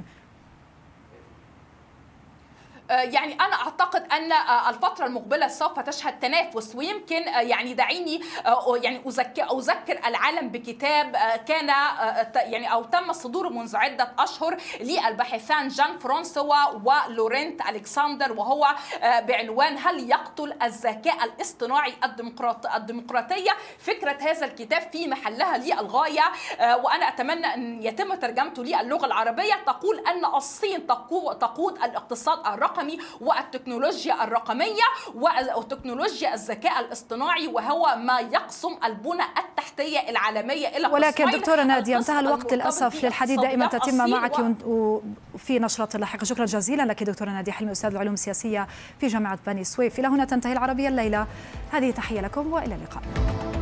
يعني أنا أعتقد أن الفترة المقبلة سوف تشهد تنافس، ويمكن يعني دعيني يعني أذكر أذكر العالم بكتاب كان يعني أو تم صدوره منذ عدة أشهر للباحثان جان فرانسوا ولورنت ألكسندر، وهو بعنوان هل يقتل الذكاء الاصطناعي الديمقراطية؟ فكرة هذا الكتاب في محلها للغاية، وأنا أتمنى أن يتم ترجمته للغة العربية. تقول أن الصين تقود الاقتصاد الرقمي والتكنولوجيا الرقمية وتكنولوجيا الذكاء الاصطناعي، وهو ما يقسم البنى التحتية العالمية إلى قسمين. ولكن دكتورة نادية انتهى الوقت للأسف، للحديث دائما تتم معك وفي نشرة لاحقة. شكرا جزيلا لك دكتورة نادية حلمي، أستاذ العلوم السياسية في جامعة بني سويف. إلى هنا تنتهي العربية الليلة، هذه تحية لكم وإلى اللقاء.